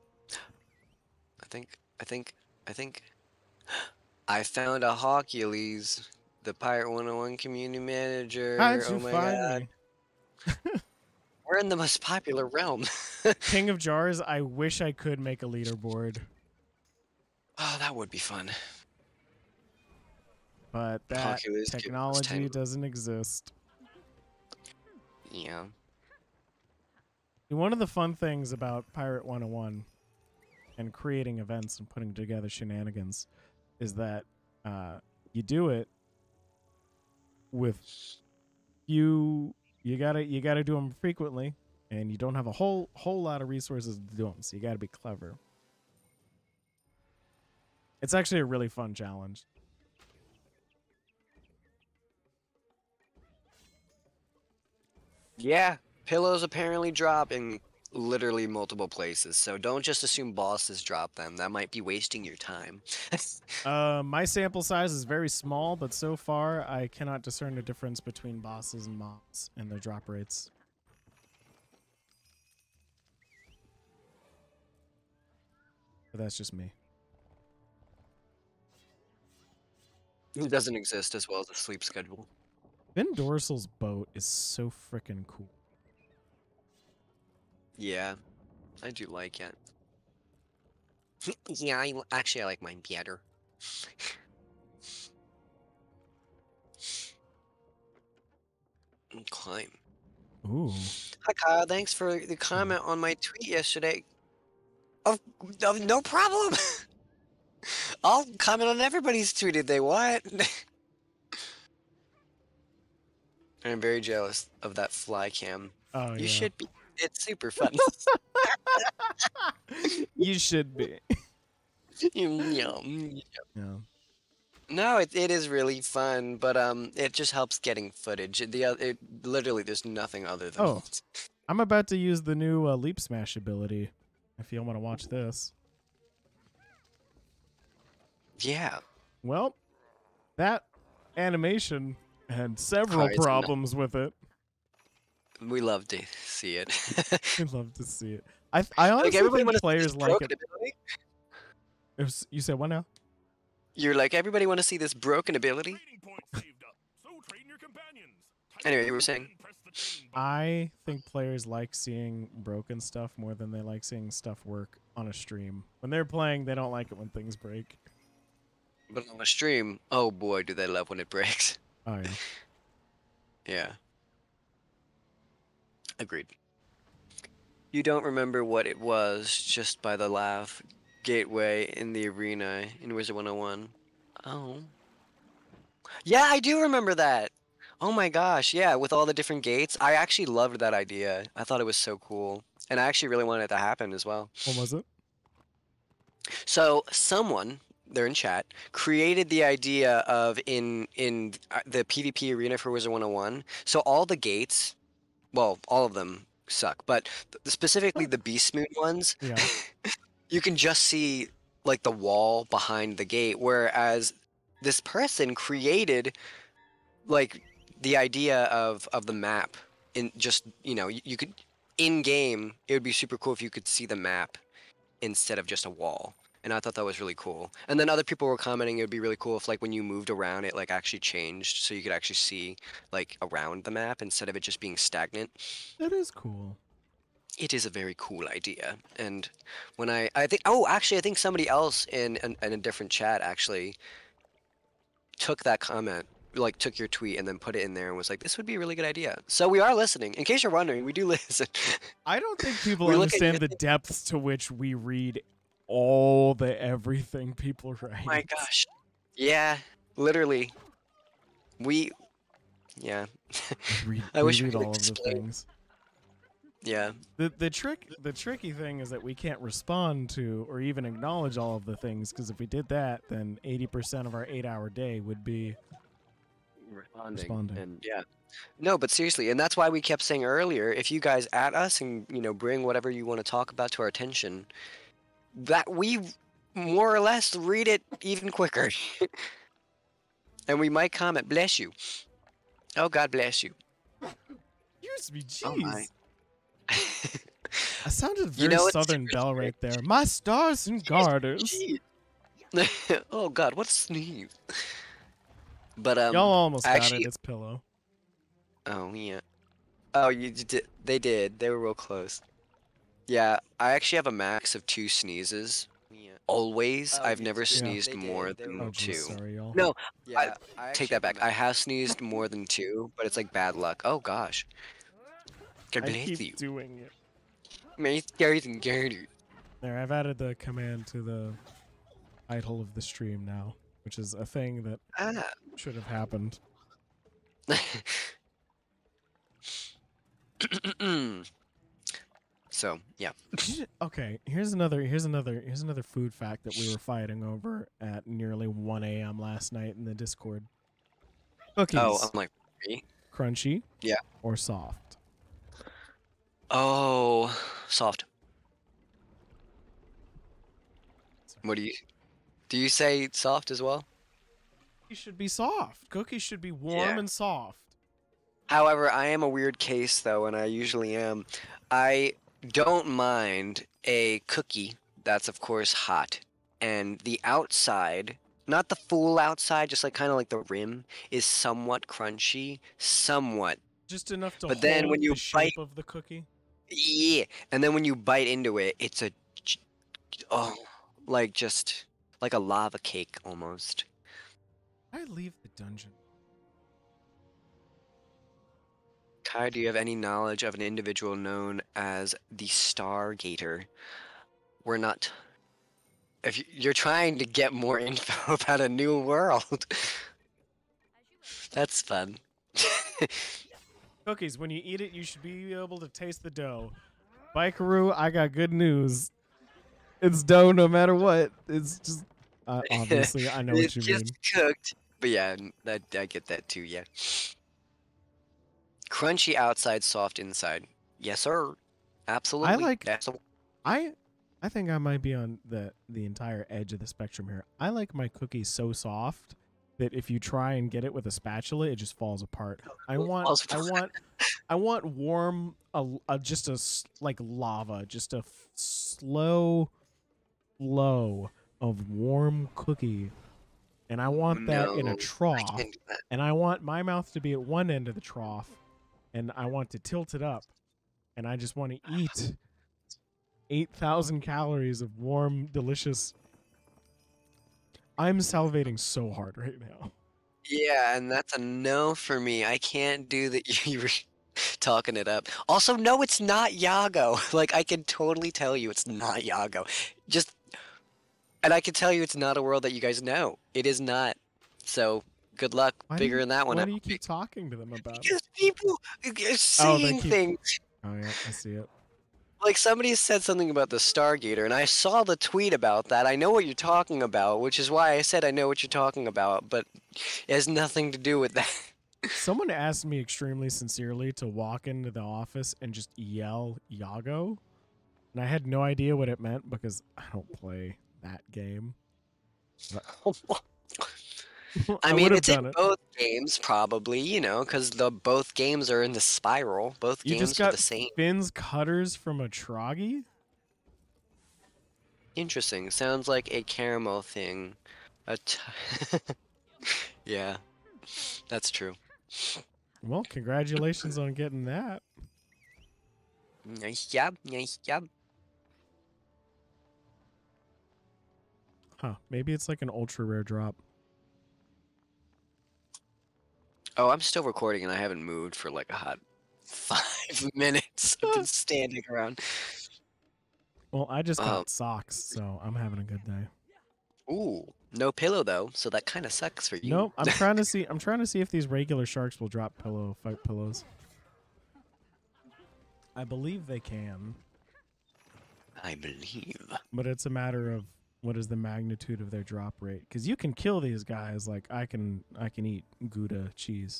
Speaker 1: I think I found a Hawkules, the Pirate 101 community manager.
Speaker 2: How'd
Speaker 1: Oh
Speaker 2: you
Speaker 1: my
Speaker 2: find
Speaker 1: god.
Speaker 2: me?
Speaker 1: We're in the most popular realm.
Speaker 2: King of Jars, I wish I could make a leaderboard.
Speaker 1: Oh, that would be fun.
Speaker 2: But that
Speaker 1: Hawkules give us
Speaker 2: technology
Speaker 1: 10.
Speaker 2: doesn't exist.
Speaker 1: Yeah.
Speaker 2: One of the fun things about Pirate 101 and creating events and putting together shenanigans is that you do it with you gotta do them frequently, and you don't have a whole lot of resources to do them, so you gotta be clever. It's actually a really fun challenge.
Speaker 1: Yeah. Pillows apparently drop in literally multiple places, so don't just assume bosses drop them. That might be wasting your time.
Speaker 2: My sample size is very small, but so far I cannot discern a difference between bosses and mobs and their drop rates. But that's just me.
Speaker 1: It doesn't exist as well as a sleep schedule.
Speaker 2: Ben Dorsal's boat is so freaking cool.
Speaker 1: Yeah, I do like it. Yeah, actually I like mine better. Climb.
Speaker 2: Ooh.
Speaker 1: Hi Kyle, thanks for the comment on my tweet yesterday. Oh, no problem. I'll comment on everybody's tweet if they want. I'm very jealous of that fly cam.
Speaker 2: Oh,
Speaker 1: You
Speaker 2: yeah.
Speaker 1: should be. It's super fun.
Speaker 2: You should be.
Speaker 1: Yeah.
Speaker 2: Yeah.
Speaker 1: No, it is really fun, but it just helps getting footage. Literally, there's nothing other than.
Speaker 2: Oh. I'm about to use the new Leap Smash ability, if you want to watch this.
Speaker 1: Yeah.
Speaker 2: Well, that animation had several
Speaker 1: Cries
Speaker 2: problems with it.
Speaker 1: We love to see it.
Speaker 2: I'd love to see it. I honestly
Speaker 1: everybody
Speaker 2: think
Speaker 1: wanna see
Speaker 2: players
Speaker 1: this
Speaker 2: like
Speaker 1: broken
Speaker 2: it.
Speaker 1: ability?
Speaker 2: You said what now?
Speaker 1: You're like, everybody want to see this broken ability? Anyway, you were saying.
Speaker 2: I think players like seeing broken stuff more than they like seeing stuff work on a stream. When they're playing, they don't like it when things break.
Speaker 1: But on the stream, oh boy, do they love when it breaks.
Speaker 2: Oh, yeah.
Speaker 1: Yeah. Agreed. You don't remember what it was just by the laugh gateway in the arena in Wizard 101. Oh. Yeah, I do remember that. Oh my gosh, yeah, with all the different gates. I actually loved that idea. I thought it was so cool. And I actually really wanted it to happen as well.
Speaker 2: What was it?
Speaker 1: So someone, they're in chat, created the idea of in the PvP arena for Wizard 101. So all the gates, well, all of them suck, but specifically the Beast Moon ones,
Speaker 2: Yeah.
Speaker 1: you can just see like the wall behind the gate, whereas this person created like the idea of the map in just you could in game it would be super cool if you could see the map instead of just a wall, and I thought that was really cool. And then other people were commenting it would be really cool if like when you moved around it like actually changed so you could actually see like around the map instead of it just being stagnant.
Speaker 2: That is cool.
Speaker 1: It is a very cool idea. And when I think, oh, actually I think somebody else in a different chat actually took that comment, like took your tweet and then put it in there and was like, this would be a really good idea. So we are listening. In case you're wondering, we do listen.
Speaker 2: I don't think people
Speaker 1: We look at
Speaker 2: understand the
Speaker 1: you-
Speaker 2: depths to which we read all the everything people write.
Speaker 1: My gosh. Yeah, literally. Yeah.
Speaker 2: Read,
Speaker 1: I
Speaker 2: we
Speaker 1: wish we
Speaker 2: read
Speaker 1: could
Speaker 2: all of the
Speaker 1: explain.
Speaker 2: things.
Speaker 1: Yeah.
Speaker 2: The tricky thing is that we can't respond to or even acknowledge all of the things, because if we did that, then 80% of our 8-hour day would be responding.
Speaker 1: And yeah. No, but seriously, and that's why we kept saying earlier, if you guys at us and bring whatever you want to talk about to our attention, that we more or less read it even quicker. And we might comment, bless you. Oh, God bless you.
Speaker 2: Excuse me, jeez.
Speaker 1: Oh my.
Speaker 2: I sounded very
Speaker 1: it's
Speaker 2: Southern
Speaker 1: super
Speaker 2: Belle
Speaker 1: strange.
Speaker 2: right there. My stars and garters.
Speaker 1: Jeez. Oh God, what a sneeze. But
Speaker 2: Y'all almost got
Speaker 1: actually,
Speaker 2: it. It's pillow.
Speaker 1: oh yeah. Oh, you did. They did. They were real close. Yeah, I actually have a max of 2 sneezes. Yeah. Always. I've never sneezed more than
Speaker 2: Oh,
Speaker 1: 2.
Speaker 2: geez, sorry, y'all.
Speaker 1: No, I take that back. I have sneezed more than 2, but it's like bad luck. Oh gosh. God
Speaker 2: I
Speaker 1: bless you.
Speaker 2: keep doing it.
Speaker 1: My stars and garters.
Speaker 2: There, I've added the command to the title of the stream now, which is a thing that
Speaker 1: Ah.
Speaker 2: should have happened.
Speaker 1: So yeah.
Speaker 2: Okay, here's another food fact that we were fighting over at nearly 1 a.m. last night in the Discord. Cookies,
Speaker 1: Oh, I'm like, me?
Speaker 2: crunchy,
Speaker 1: Yeah.
Speaker 2: or soft?
Speaker 1: Oh, soft. What do you say soft as well?
Speaker 2: Cookies should be soft. Cookies should be warm
Speaker 1: Yeah.
Speaker 2: and soft.
Speaker 1: However, I am a weird case though, and I usually am. I don't mind a cookie that's of course hot, and the outside, not the full outside, just like kind of like the rim, is somewhat crunchy, somewhat.
Speaker 2: Just enough to
Speaker 1: But
Speaker 2: hold
Speaker 1: then when you
Speaker 2: the shape
Speaker 1: bite-
Speaker 2: of the cookie.
Speaker 1: Yeah, and then when you bite into it, it's like just like a lava cake almost.
Speaker 2: I leave the dungeon.
Speaker 1: Kai, do you have any knowledge of an individual known as the Stargater? We're not. If you're trying to get more info about a new world, that's fun.
Speaker 2: Cookies, when you eat it, you should be able to taste the dough. Bikaroo, I got good news. It's dough no matter what. It's just obviously I know what
Speaker 1: It's
Speaker 2: you
Speaker 1: just
Speaker 2: mean.
Speaker 1: cooked, but yeah, I get that too. Yeah. Crunchy outside, soft inside. Yes, sir. Absolutely. That's the-
Speaker 2: I think I might be on the entire edge of the spectrum here. I like my cookies so soft that if you try and get it with a spatula, it just falls apart. I want warm, just like lava, just a slow flow of warm cookie, and I want that in
Speaker 1: No,
Speaker 2: a
Speaker 1: I
Speaker 2: trough,
Speaker 1: can't do that.
Speaker 2: and I want my mouth to be at one end of the trough, and I want to tilt it up, and I just want to eat 8,000 calories of warm, delicious. I'm salivating so hard right now.
Speaker 1: Yeah, and that's a no for me. I can't do that. You were talking it up. Also, no, it's not Yago. Like, I can totally tell you it's not Yago. And I can tell you it's not a world that you guys know. It is not. So, Good luck figuring that one
Speaker 2: Why
Speaker 1: out.
Speaker 2: do you keep talking to them about it?
Speaker 1: Because people are
Speaker 2: they
Speaker 1: seeing
Speaker 2: keep-
Speaker 1: things.
Speaker 2: Oh yeah, I see it.
Speaker 1: Like somebody said something about the Stargater, and I saw the tweet about that. I know what you're talking about, which is why I said I know what you're talking about, but it has nothing to do with that.
Speaker 2: Someone asked me extremely sincerely to walk into the office and just yell Yago, and I had no idea what it meant because I don't play that game.
Speaker 1: I mean,
Speaker 2: would've
Speaker 1: it's in
Speaker 2: done it.
Speaker 1: both games, probably, you know, because both games are in the spiral. Both
Speaker 2: You just
Speaker 1: games are
Speaker 2: got
Speaker 1: the same.
Speaker 2: Finn's cutters from a Troggy?
Speaker 1: Interesting. Sounds like a caramel thing. Yeah, that's true.
Speaker 2: Well, congratulations on getting that.
Speaker 1: Nice job. Nice job.
Speaker 2: Huh, maybe it's like an ultra rare drop.
Speaker 1: Oh, I'm still recording and I haven't moved for like a hot 5 minutes. I've been standing around.
Speaker 2: Well, I just got socks, so I'm having a good day.
Speaker 1: Ooh, no pillow though, so that kind of sucks for you.
Speaker 2: Nope, I'm trying to see. I'm trying to see if these regular sharks will drop fight pillows. I believe they can,
Speaker 1: I believe.
Speaker 2: but it's a matter of what is the magnitude of their drop rate. Because you can kill these guys like I can eat Gouda cheese.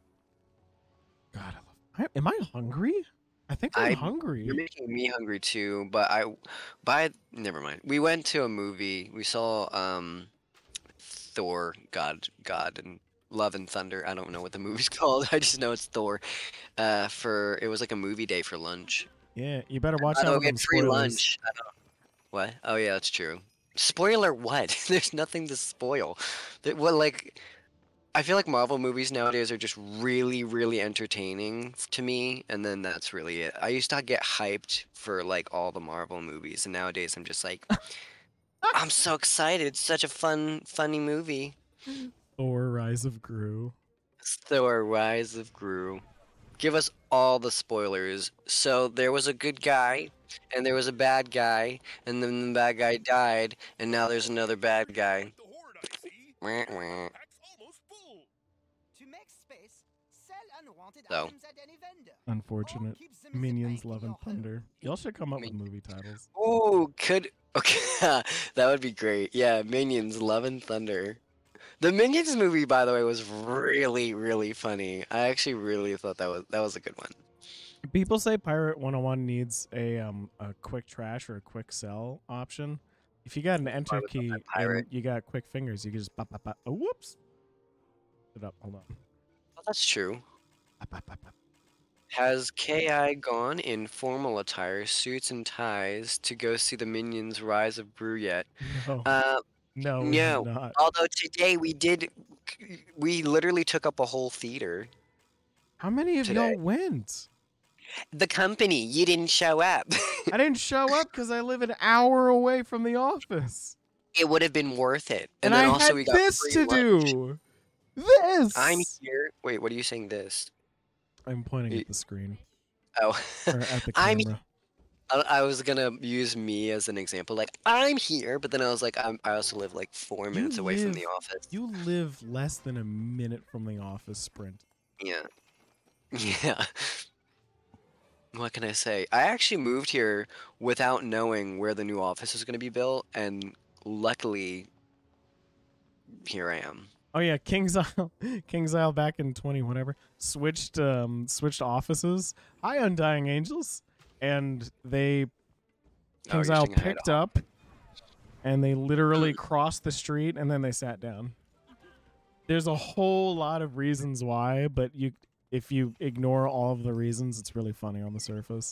Speaker 2: God, am I hungry? I think I'm hungry.
Speaker 1: You're making me hungry too, but never mind. We went to a movie. We saw Thor, God and Love and Thunder. I don't know what the movie's called. I just know it's Thor. It was like a movie day for lunch.
Speaker 2: Yeah, you better watch
Speaker 1: By the way,
Speaker 2: out for
Speaker 1: we
Speaker 2: them
Speaker 1: had free
Speaker 2: spoilers.
Speaker 1: lunch. I don't. What? Oh yeah, that's true. Spoiler what? There's nothing to spoil. I feel like Marvel movies nowadays are just really, really entertaining to me, and then that's really it. I used to get hyped for like all the Marvel movies, and nowadays I'm just like, I'm so excited. It's such a funny movie.
Speaker 2: Thor: Rise of Gru.
Speaker 1: Thor: Rise of Gru. Give us all the spoilers. So there was a good guy, and there was a bad guy, and then the bad guy died, and now there's another bad guy.
Speaker 3: The horde, I see.
Speaker 1: Wah, wah.
Speaker 3: Pack's almost full.
Speaker 5: To make space, sell unwanted
Speaker 1: So.
Speaker 5: items at any vendor.
Speaker 2: Unfortunate.
Speaker 5: Or keep them in the
Speaker 2: Minions:
Speaker 5: bank in
Speaker 2: Love
Speaker 5: your
Speaker 2: and
Speaker 5: home.
Speaker 2: Thunder. Y'all should come up with movie titles.
Speaker 1: Ooh, okay, that would be great. Yeah, Minions: Love and Thunder. The Minions movie, by the way, was really, really funny. I actually really thought that was a good one.
Speaker 2: People say Pirate 101 needs a quick trash or a quick sell option. If you got an enter
Speaker 1: would love
Speaker 2: key
Speaker 1: that pirate.
Speaker 2: and you got quick fingers, you can just bop, bop, bop. Oh, whoops. It up. Hold on.
Speaker 1: Oh, that's true.
Speaker 2: Bop, bop, bop, bop.
Speaker 1: Has KI gone in formal attire, suits and ties, to go see the Minions: Rise of Gru yet?
Speaker 2: No,
Speaker 1: Uh,
Speaker 2: no, we have
Speaker 1: no.
Speaker 2: not.
Speaker 1: Although today we literally took up a whole theater.
Speaker 2: How many of
Speaker 1: today.
Speaker 2: y'all went?
Speaker 1: The company, you didn't show up.
Speaker 2: I didn't show up because I live an hour away from the office.
Speaker 1: It would have been worth it.
Speaker 2: And
Speaker 1: then
Speaker 2: I
Speaker 1: also
Speaker 2: had
Speaker 1: we got
Speaker 2: this
Speaker 1: free
Speaker 2: to
Speaker 1: lunch.
Speaker 2: do. This.
Speaker 1: I'm here. Wait, what are you saying? This?
Speaker 2: I'm pointing at the screen.
Speaker 1: Oh,
Speaker 2: Or at the
Speaker 1: I'm.
Speaker 2: camera.
Speaker 1: I was gonna use me as an example. Like I'm here, but then I was like, I also live like 4 minutes away from the office.
Speaker 2: You live less than a minute from the office, Sprint.
Speaker 1: Yeah. Yeah. What can I say? I actually moved here without knowing where the new office is going to be built, and luckily, here I am.
Speaker 2: Oh yeah, KingsIsle back in 20 whatever switched offices. Hi, Undying Angels, and they
Speaker 1: Oh, you're
Speaker 2: KingsIsle
Speaker 1: saying I had
Speaker 2: picked up, and they literally crossed the street, and then they sat down. There's a whole lot of reasons why, but if you ignore all of the reasons, it's really funny on the surface.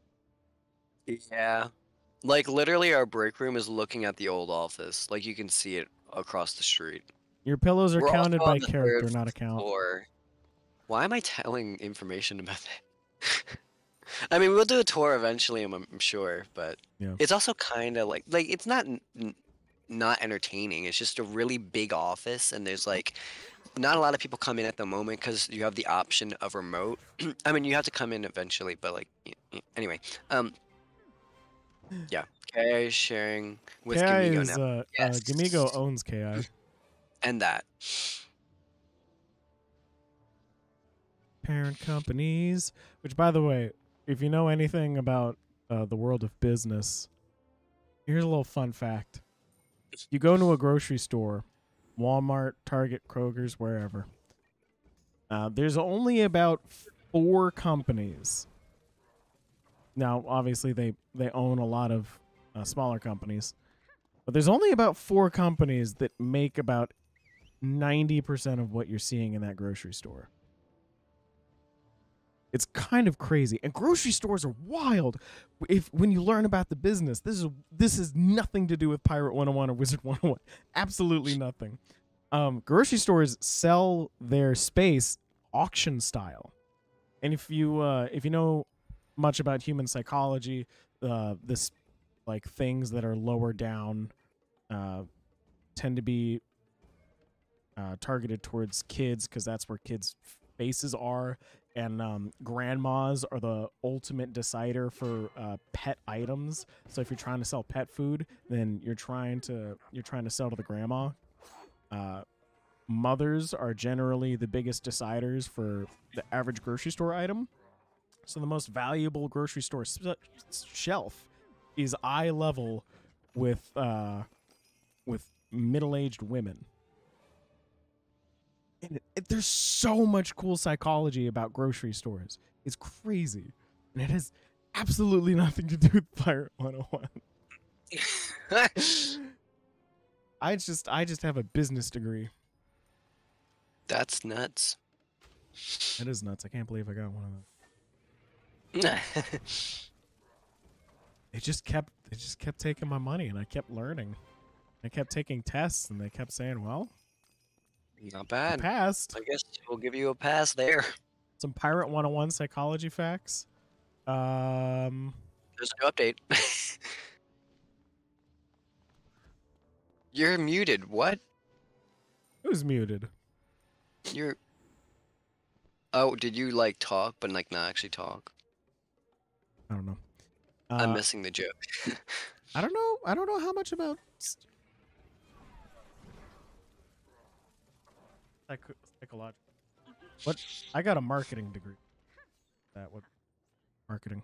Speaker 1: Yeah. Like literally, our break room is looking at the old office. Like you can see it across the street.
Speaker 2: Your pillows are
Speaker 1: We're
Speaker 2: counted
Speaker 1: also on
Speaker 2: by
Speaker 1: the
Speaker 2: character,
Speaker 1: third
Speaker 2: not account.
Speaker 1: floor. Why am I telling information about that? I mean, we'll do a tour eventually, I'm sure, but
Speaker 2: Yeah.
Speaker 1: it's also kind of like it's not not entertaining. It's just a really big office, and there's like not a lot of people come in at the moment because you have the option of remote. I mean, you have to come in eventually, but like anyway, yeah. KI is sharing with
Speaker 2: KI
Speaker 1: Gamigo
Speaker 2: is
Speaker 1: now. Yes.
Speaker 2: Gamigo owns KI.
Speaker 1: And that.
Speaker 2: Parent companies. Which, by the way, if you know anything about the world of business, here's a little fun fact. You go into a grocery store, Walmart, Target, Kroger's, wherever. There's only about 4 companies. Now, obviously, they own a lot of smaller companies. But there's only about 4 companies that make about 90% of what you're seeing in that grocery store. It's kind of crazy. And grocery stores are wild. When you learn about the business, this is nothing to do with Pirate 101 or Wizard 101. Absolutely nothing. Grocery stores sell their space auction style. And if you know much about human psychology, this like things that are lower down tend to be targeted towards kids because that's where kids' faces are, and grandmas are the ultimate decider for pet items. So if you're trying to sell pet food, then you're trying to sell to the grandma. Mothers are generally the biggest deciders for the average grocery store item. So the most valuable grocery store shelf is eye level with middle-aged women. And there's so much cool psychology about grocery stores. It's crazy. And it has absolutely nothing to do with Pirate 101. I just have a business degree.
Speaker 1: That's nuts.
Speaker 2: That is nuts. I can't believe I got one of those. They just kept taking my money, and I kept learning. I kept taking tests, and they kept saying, well,
Speaker 1: Not bad.
Speaker 2: passed.
Speaker 1: I guess we'll give you a pass there.
Speaker 2: Some Pirate 101 psychology facts.
Speaker 1: There's a new update. You're muted. What?
Speaker 2: Who's muted?
Speaker 1: You're... Oh, did you, like, talk, but, like, not actually talk?
Speaker 2: I don't know.
Speaker 1: I'm missing the joke.
Speaker 2: I don't know. I don't know how much about psychological. What? I got a marketing degree. What? Marketing.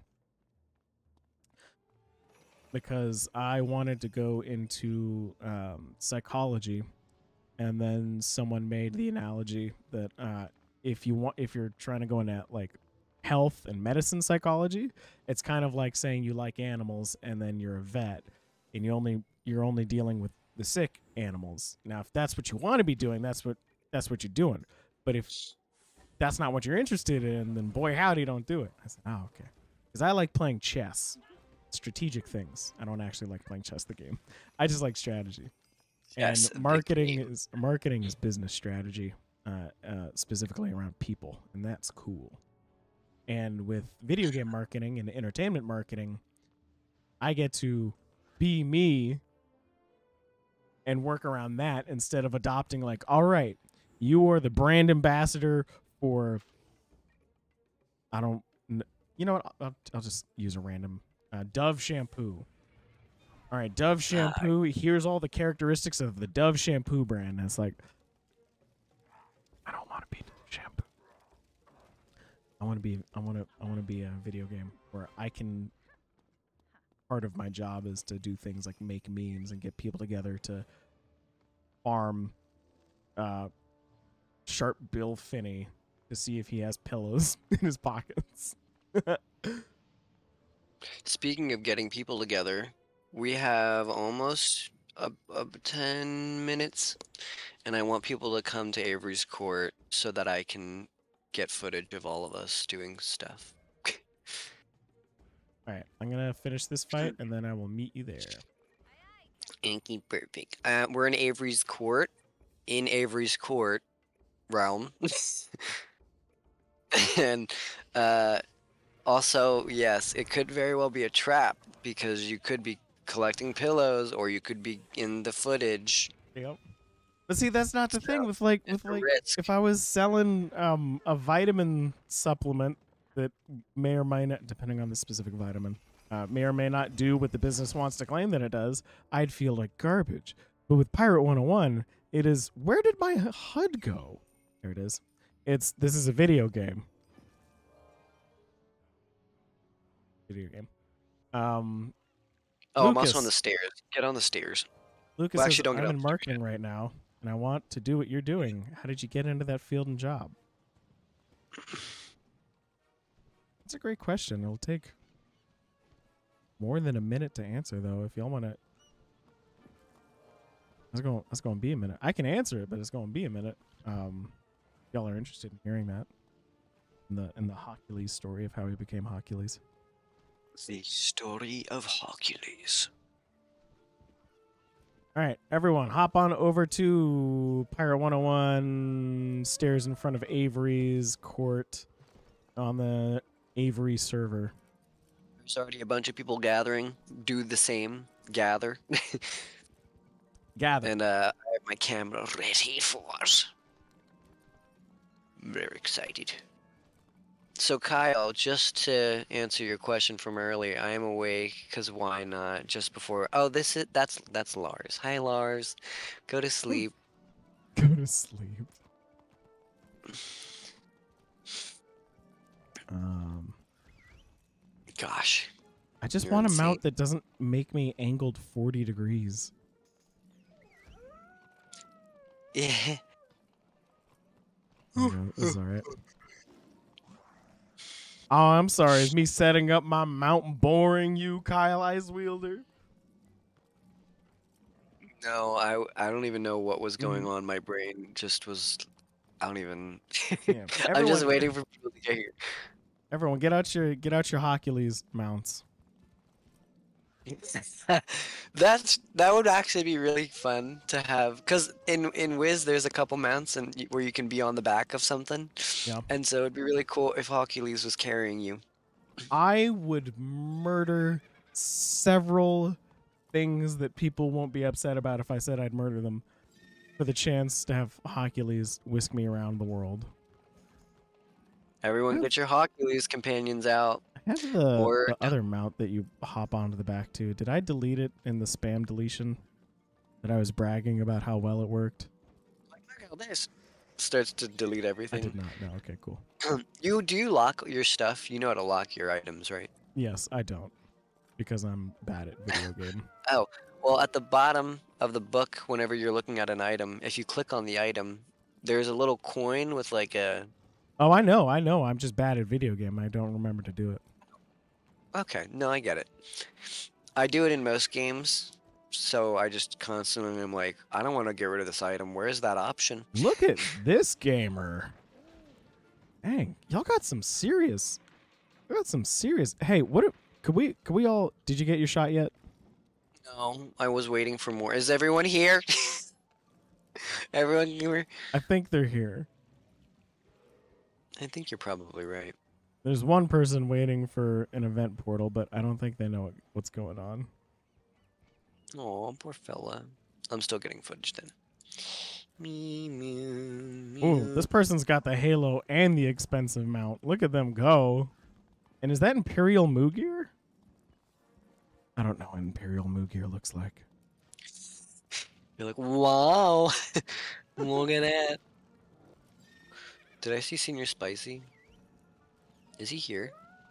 Speaker 2: Because I wanted to go into psychology, and then someone made the analogy that if you're trying to go into like health and medicine psychology, it's kind of like saying you like animals and then you're a vet and you're only dealing with the sick animals. Now, if that's what you want to be doing, that's what you're doing. But if that's not what you're interested in, then boy howdy, don't do it. I said, oh, okay. Because I like playing chess, strategic things. I don't actually like playing chess the game. I just like strategy.
Speaker 1: Yes,
Speaker 2: And marketing is business strategy, specifically around people, and that's cool. And with video game marketing and entertainment marketing, I get to be me and work around that instead of adopting like, all right, you are the brand ambassador for, you know what? I'll just use a random Dove shampoo. All right, Dove shampoo. Here's all the characteristics of the Dove shampoo brand. And it's like, I don't want to be Dove shampoo. I want to be a video game where I can. Part of my job is to do things like make memes and get people together to farm Sharp Bill Finney to see if he has pillows in his pockets.
Speaker 1: Speaking of getting people together, we have almost 10 minutes, and I want people to come to Avery's Court so that I can get footage of all of us doing stuff.
Speaker 2: All right, I'm gonna finish this fight and then I will meet you there.
Speaker 1: Inky perfect. We're in Avery's Court. In Avery's Court realm. And also, yes, it could very well be a trap because you could be collecting pillows or you could be in the footage.
Speaker 2: Yep. But see, that's not the thing with like
Speaker 1: risk.
Speaker 2: if I was selling a vitamin supplement that may or may not, depending on the specific vitamin, may or may not do what the business wants to claim that it does, I'd feel like garbage. But with Pirate 101, it is, where did my HUD go? There it is. This is a video game. video game.
Speaker 1: Oh, I'm also on the
Speaker 2: Lucas.
Speaker 1: stairs. Get on the stairs.
Speaker 2: Lucas
Speaker 1: Well,
Speaker 2: says,
Speaker 1: actually, don't get
Speaker 2: I'm
Speaker 1: up
Speaker 2: in
Speaker 1: the stairs
Speaker 2: marketing right now, and I want to do what you're doing. How did you get into that field and job? That's a great question. It'll take more than a minute to answer, though. If y'all want to, that's going to be a minute. I can answer it, but it's going to be a minute. Y'all are interested in hearing that in the Hawkules story of how he became Hawkules.
Speaker 1: The story of Hawkules.
Speaker 2: All right, everyone, hop on over to Pirate 101 stairs in front of Avery's court on the Avery server.
Speaker 1: There's already a bunch of people gathering. Do the same. Gather.
Speaker 2: Gather.
Speaker 1: And I have my camera ready for us. Very excited. So Kyle, just to answer your question from earlier, I am awake because why not? Just before. Oh, that's Lars. Hi Lars. Go to sleep.
Speaker 2: Go to sleep.
Speaker 1: Gosh.
Speaker 2: I just
Speaker 1: You're
Speaker 2: want a
Speaker 1: insane.
Speaker 2: mount that doesn't make me angled 40 degrees.
Speaker 1: Yeah.
Speaker 2: This is all right. Oh, I'm sorry. Is me setting up my mount boring you, Kyle Ice Wielder?
Speaker 1: No, I don't even know what was going on. My brain just was. I don't even.
Speaker 2: Yeah,
Speaker 1: I'm just
Speaker 2: everyone-
Speaker 1: waiting for people to get here.
Speaker 2: Everyone, get out your Hawkules mounts.
Speaker 1: That would actually be really fun to have, because in Wiz there's a couple mounts where you can be on the back of something.
Speaker 2: Yeah.
Speaker 1: And so it'd be really cool if Hawkules was carrying you.
Speaker 2: I would murder several things that people won't be upset about if I said I'd murder them for the chance to have Hawkules whisk me around the world.
Speaker 1: Everyone get your Hawkules companions out.
Speaker 2: I have
Speaker 1: Or-
Speaker 2: the other mount that you hop onto the back to. Did I delete it in the spam deletion that I was bragging about how well it worked?
Speaker 1: Like, look how this starts to delete
Speaker 2: I
Speaker 1: everything.
Speaker 2: did not. No. Okay, cool.
Speaker 1: Do you lock your stuff? You know how to lock your items, right?
Speaker 2: Yes, I don't, because I'm bad at video game.
Speaker 1: Oh, well, at the bottom of the book, whenever you're looking at an item, if you click on the item, there's a little coin with like a...
Speaker 2: Oh, I know. I'm just bad at video game. I don't remember to do it.
Speaker 1: Okay, no, I get it. I do it in most games, so I just constantly am like, I don't want to get rid of this item. Where's that option?
Speaker 2: Look at this gamer. Dang, y'all got some serious. Hey, could we all? Did you get your shot yet?
Speaker 1: No, I was waiting for more. Is everyone here? Everyone here?
Speaker 2: I think they're here.
Speaker 1: I think you're probably right.
Speaker 2: There's one person waiting for an event portal, but I don't think they know what's going on.
Speaker 1: Oh, poor fella. I'm still getting footage then. Me,
Speaker 2: Ooh, this person's got the Halo and the expensive mount. Look at them go. And is that Imperial Mugir? I don't know what Imperial Mugir looks like.
Speaker 1: You're like, wow. Look at that. Did I see Senior Spicy? Is he here?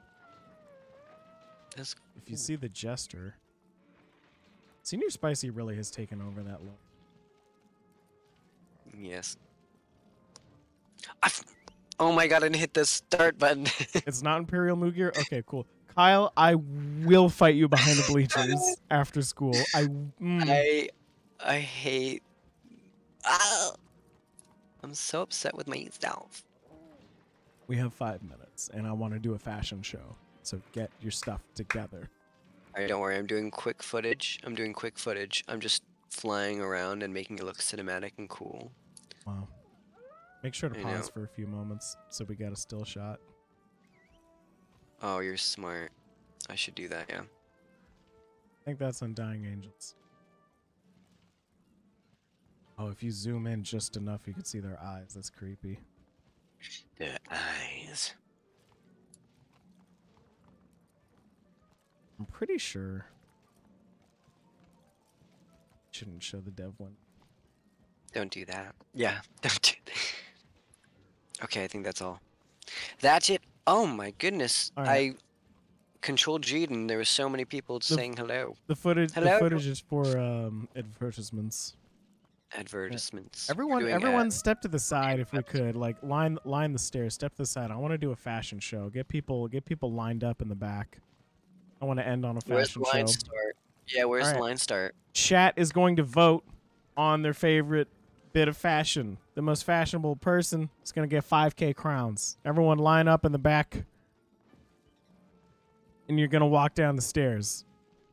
Speaker 1: That's
Speaker 2: If you see the Jester, Senior Spicy really has taken over that look.
Speaker 1: yes. Oh my god, I didn't hit the start button.
Speaker 2: It's not Imperial Mugir? Okay, cool. Kyle, I will fight you behind the bleachers after school.
Speaker 1: I hate. Ah! I'm so upset with myself.
Speaker 2: We have 5 minutes, and I want to do a fashion show. So get your stuff together.
Speaker 1: Alright, don't worry. I'm doing quick footage. I'm just flying around and making it look cinematic and cool.
Speaker 2: Wow. Make sure to
Speaker 1: I
Speaker 2: pause
Speaker 1: know.
Speaker 2: for a few moments so we got a still shot.
Speaker 1: Oh, you're smart. I should do that, yeah.
Speaker 2: I think that's Undying Angels. Oh, if you zoom in just enough, you can see their eyes. That's creepy.
Speaker 1: The eyes.
Speaker 2: I'm pretty sure. Shouldn't show the dev one.
Speaker 1: Don't do that. Yeah, don't do that. Okay, I think that's all. That's it. Oh my goodness.
Speaker 2: All right.
Speaker 1: Control G, and there was so many people saying hello.
Speaker 2: The footage
Speaker 1: Hello?
Speaker 2: is for advertisements.
Speaker 1: Advertisements.
Speaker 2: Everyone step to the side if we could. Like line the stairs, step to the side. I want to do a fashion show. Get people lined up in the back. I want to end on a
Speaker 1: Where's
Speaker 2: fashion
Speaker 1: the line
Speaker 2: show.
Speaker 1: start? Yeah, where's
Speaker 2: All
Speaker 1: the
Speaker 2: right.
Speaker 1: line start?
Speaker 2: Chat is going to vote on their favorite bit of fashion. The most fashionable person is going to get 5K crowns. Everyone line up in the back. And you're going to walk down the stairs.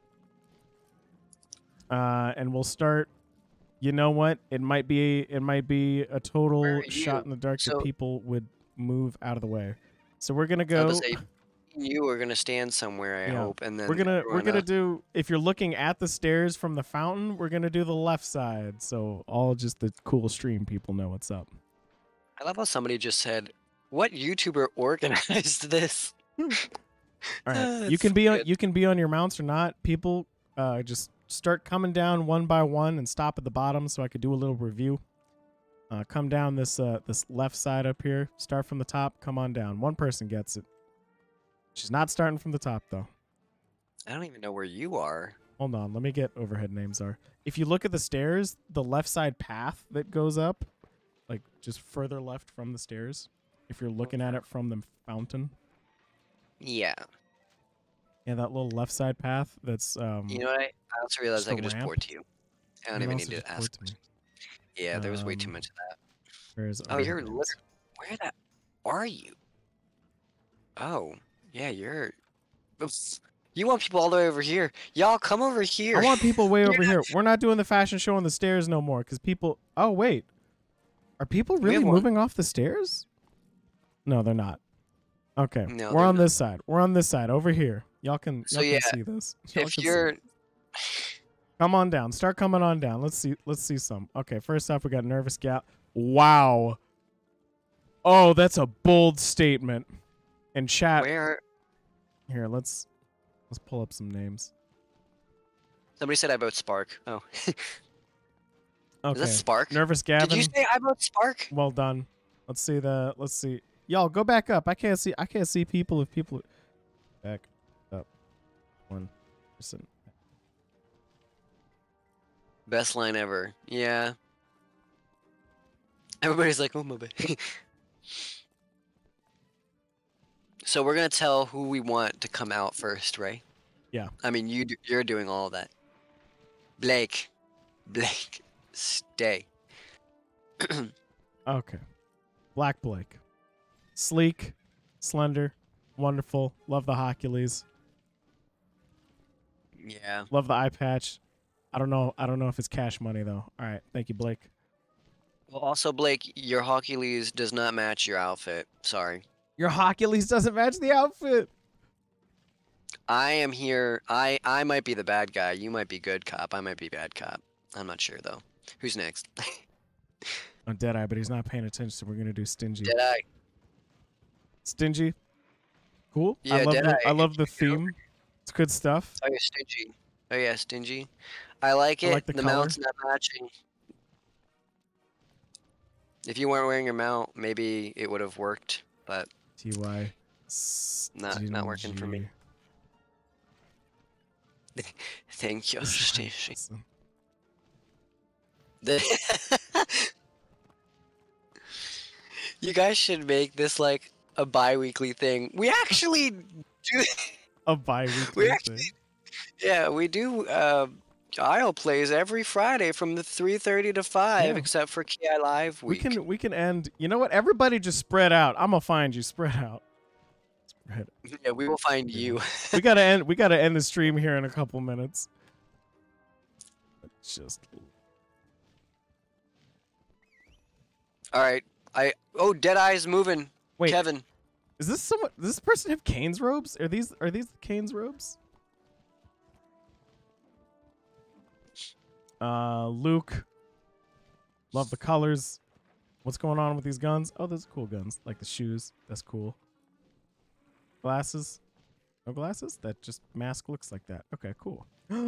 Speaker 2: And we'll start. You know what? It might be a total shot in the dark that people would move out of the way. So we're going to go.
Speaker 1: You are gonna stand somewhere, I hope, and then
Speaker 2: we're gonna do. If you're looking at the stairs from the fountain, we're gonna do the left side, so all just the cool stream people know what's up.
Speaker 1: I love how somebody just said, "What YouTuber organized this?"
Speaker 2: All right, you can be on your mounts or not. People, just start coming down one by one and stop at the bottom, so I could do a little review. Come down this left side up here. Start from the top. Come on down. One person gets it. She's not starting from the top, though.
Speaker 1: I don't even know where you are.
Speaker 2: Hold on. Let me get overhead names are. If you look at the stairs, the left side path that goes up, like just further left from the stairs, if you're looking at it from the fountain.
Speaker 1: Yeah.
Speaker 2: Yeah, that little left side path that's...
Speaker 1: You know what? I also realized I could just port to you. I don't even need to ask. Yeah, there was way too much of that. You're literally... Where the... are you? Oh... Yeah, you're... Oops. You want people all the way over here. Y'all, come over here.
Speaker 2: I want people way over here. We're not doing the fashion show on the stairs no more, because people... Oh, wait. Are people really moving off the stairs? No, they're not. Okay,
Speaker 1: no,
Speaker 2: we're on this side. We're on this side, over here. Y'all can see this.
Speaker 1: If you're...
Speaker 2: Come on down. Start coming on down. Let's see some. Okay, first off, we got Nervous Gal. Wow. Oh, that's a bold statement. And chat. Here, let's pull up some names.
Speaker 1: Somebody said I vote Spark. Oh.
Speaker 2: Okay.
Speaker 1: Is that Spark?
Speaker 2: Nervous Gavin.
Speaker 1: Did you say I vote Spark?
Speaker 2: Well done. Let's see. Y'all go back up. I can't see people if people back up. 1%.
Speaker 1: Best line ever. Yeah. Everybody's like, oh my bad. So we're gonna tell who we want to come out first, right?
Speaker 2: Yeah.
Speaker 1: I mean, you're doing all of that. Blake, stay.
Speaker 2: Okay. Black Blake. Sleek, slender, wonderful. Love the Hawkules.
Speaker 1: Yeah.
Speaker 2: Love the eye patch. I don't know if it's cash money though. All right. Thank you, Blake.
Speaker 1: Well, also Blake, your Hawkules does not match your outfit. Sorry.
Speaker 2: Your Hawkules doesn't match the outfit.
Speaker 1: I am here. I might be the bad guy. You might be good cop. I might be bad cop. I'm not sure though. Who's next?
Speaker 2: On Deadeye, but he's not paying attention, so we're gonna do Stingy.
Speaker 1: Deadeye.
Speaker 2: Stingy. Cool.
Speaker 1: Yeah, Deadeye.
Speaker 2: I love the theme. It's good stuff.
Speaker 1: Oh, you're Stingy. Oh yeah, Stingy. I like it.
Speaker 2: I like the color.
Speaker 1: mount's not matching. If you weren't wearing your mount, maybe it would have worked, but
Speaker 2: TY.
Speaker 1: not working for me. Thank you, Stingy. You guys should make this like a bi-weekly thing. We actually do
Speaker 2: a bi-weekly thing.
Speaker 1: Yeah, we do Isle plays every Friday from the 3:30 to 5, except for KI Live week.
Speaker 2: We can end. You know what? Everybody just spread out. I'm gonna find you. Spread out. Spread.
Speaker 1: Yeah, we will find you.
Speaker 2: we gotta end the stream here in a couple minutes. Just.
Speaker 1: All right. Deadeye's moving.
Speaker 2: Wait,
Speaker 1: Kevin.
Speaker 2: Is this someone? Does this person have Kane's robes? Are these Kane's robes? Luke. Love the colors. What's going on with these guns? Oh, those are cool guns. Like the shoes. That's cool. Glasses. No glasses? That just mask looks like that. Okay, cool.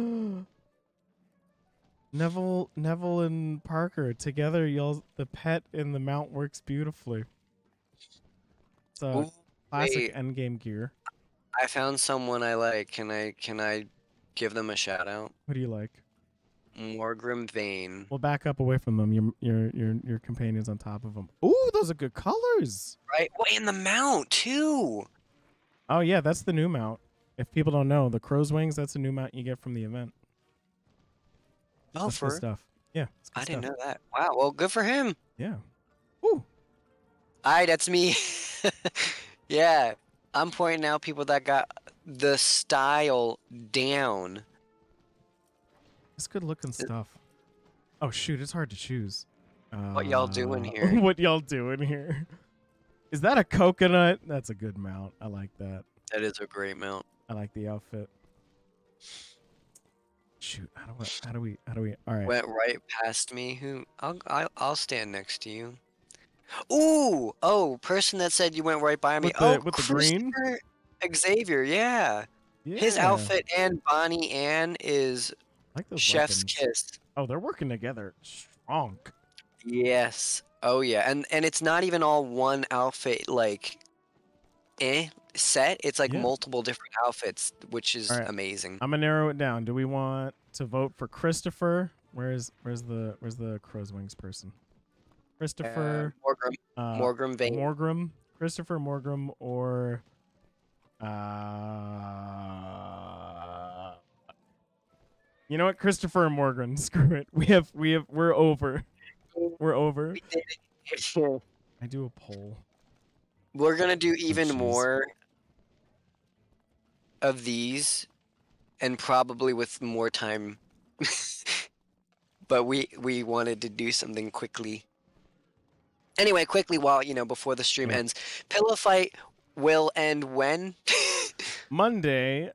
Speaker 2: Neville and Parker together, y'all. The pet and the mount works beautifully. It's classic endgame gear.
Speaker 1: I found someone I like. Can I give them a shout out?
Speaker 2: What do you like?
Speaker 1: Morgrim Vane.
Speaker 2: Well, back up away from them. Your companion's on top of them. Ooh, those are good colors.
Speaker 1: Right? Oh, and the mount too.
Speaker 2: Oh yeah, that's the new mount. If people don't know, the crow's wings, that's a new mount you get from the event.
Speaker 1: Oh,
Speaker 2: That's good stuff. Yeah, it's good
Speaker 1: I didn't
Speaker 2: stuff.
Speaker 1: know that. Wow. Well, good for him.
Speaker 2: Yeah. Ooh.
Speaker 1: Alright, that's me. Yeah. I'm pointing out people that got the style down.
Speaker 2: It's good looking stuff. Oh shoot, it's hard to choose.
Speaker 1: What y'all doing here?
Speaker 2: What y'all doing here? Is that a coconut? That's a good mount. I like that.
Speaker 1: That is a great mount.
Speaker 2: I like the outfit. Shoot, how do we all right.
Speaker 1: Went right past me. Who? I'll stand next to you. Ooh! Oh, person that said you went right by me.
Speaker 2: With the green?
Speaker 1: Christopher Xavier, yeah.
Speaker 2: Yeah.
Speaker 1: His outfit and Bonnie Ann is
Speaker 2: I like those
Speaker 1: chef's
Speaker 2: weapons.
Speaker 1: kiss.
Speaker 2: Oh, they're working together. Strong.
Speaker 1: Yes. Oh yeah. And it's not even all one outfit like set. It's like
Speaker 2: Yeah.
Speaker 1: multiple different outfits, which is
Speaker 2: Alright.
Speaker 1: amazing.
Speaker 2: I'm gonna narrow it down. Do we want to vote for Christopher? Where's the crow's wings person? Christopher,
Speaker 1: Morgrim Vane.
Speaker 2: Morgrim, Christopher Morgrim, or you know what? Christopher and Morgan. Screw it. We're over. We're over.
Speaker 1: We did it.
Speaker 2: I do a poll.
Speaker 1: We're gonna do even
Speaker 2: jeez.
Speaker 1: more of these, and probably with more time. But we wanted to do something quickly. Anyway, quickly while before the stream ends, pillow fight will end when?
Speaker 2: Monday,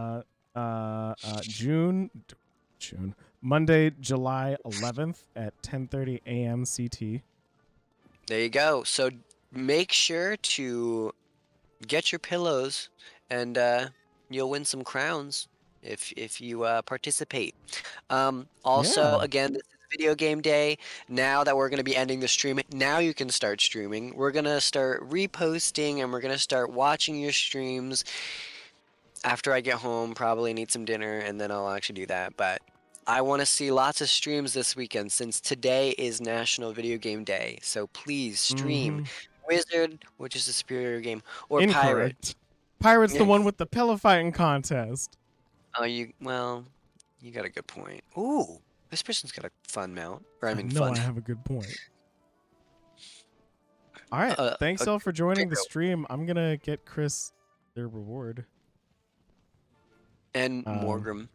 Speaker 2: Monday, July 11th at 10:30 a.m. CT.
Speaker 1: There you go. So make sure to get your pillows, and you'll win some crowns if you participate. Also, again, this is video game day. Now that we're going to be ending the stream, now you can start streaming. We're going to start reposting, and we're going to start watching your streams. After I get home, probably need some dinner, and then I'll actually do that. But I want to see lots of streams this weekend since today is National Video Game Day. So please stream Wizard, which is a superior game, or
Speaker 2: Incorrect.
Speaker 1: Pirate.
Speaker 2: Pirate's the one with the pillow fighting contest.
Speaker 1: Oh, you got a good point. Ooh, this person's got a fun mount. Or I mean,
Speaker 2: No,
Speaker 1: fun.
Speaker 2: I have a good point. All right, thanks all for joining the stream. I'm gonna get Chris their reward.
Speaker 1: And Morgrim.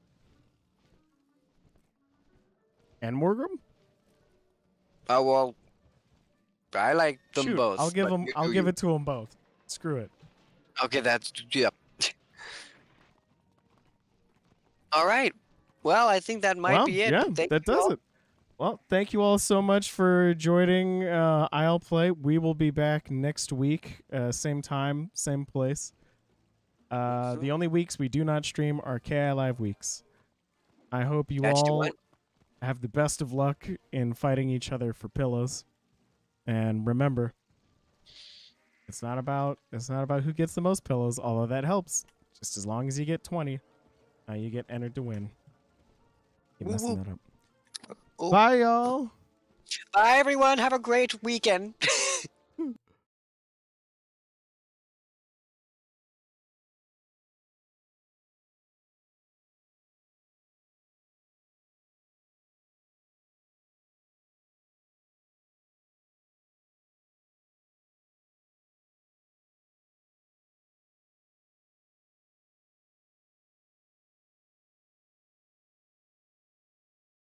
Speaker 2: And Morgrim?
Speaker 1: Oh well, I like them
Speaker 2: Shoot,
Speaker 1: both.
Speaker 2: I'll give
Speaker 1: but
Speaker 2: them.
Speaker 1: you
Speaker 2: I'll
Speaker 1: do
Speaker 2: give
Speaker 1: you.
Speaker 2: it to them both. Screw it.
Speaker 1: Okay, that's yep. All right. Well, I think that might be it.
Speaker 2: Yeah,
Speaker 1: Thank
Speaker 2: that
Speaker 1: you
Speaker 2: does
Speaker 1: all.
Speaker 2: it. Well, thank you all so much for joining IslePlay. We will be back next week, same time, same place. The only weeks we do not stream are KI Live weeks. I hope you all have the best of luck in fighting each other for pillows. And remember, it's not about who gets the most pillows, although that helps. Just as long as you get 20, you get entered to win. Keep messing that up.
Speaker 1: Oh.
Speaker 2: Bye, y'all.
Speaker 1: Bye, everyone. Have a great weekend.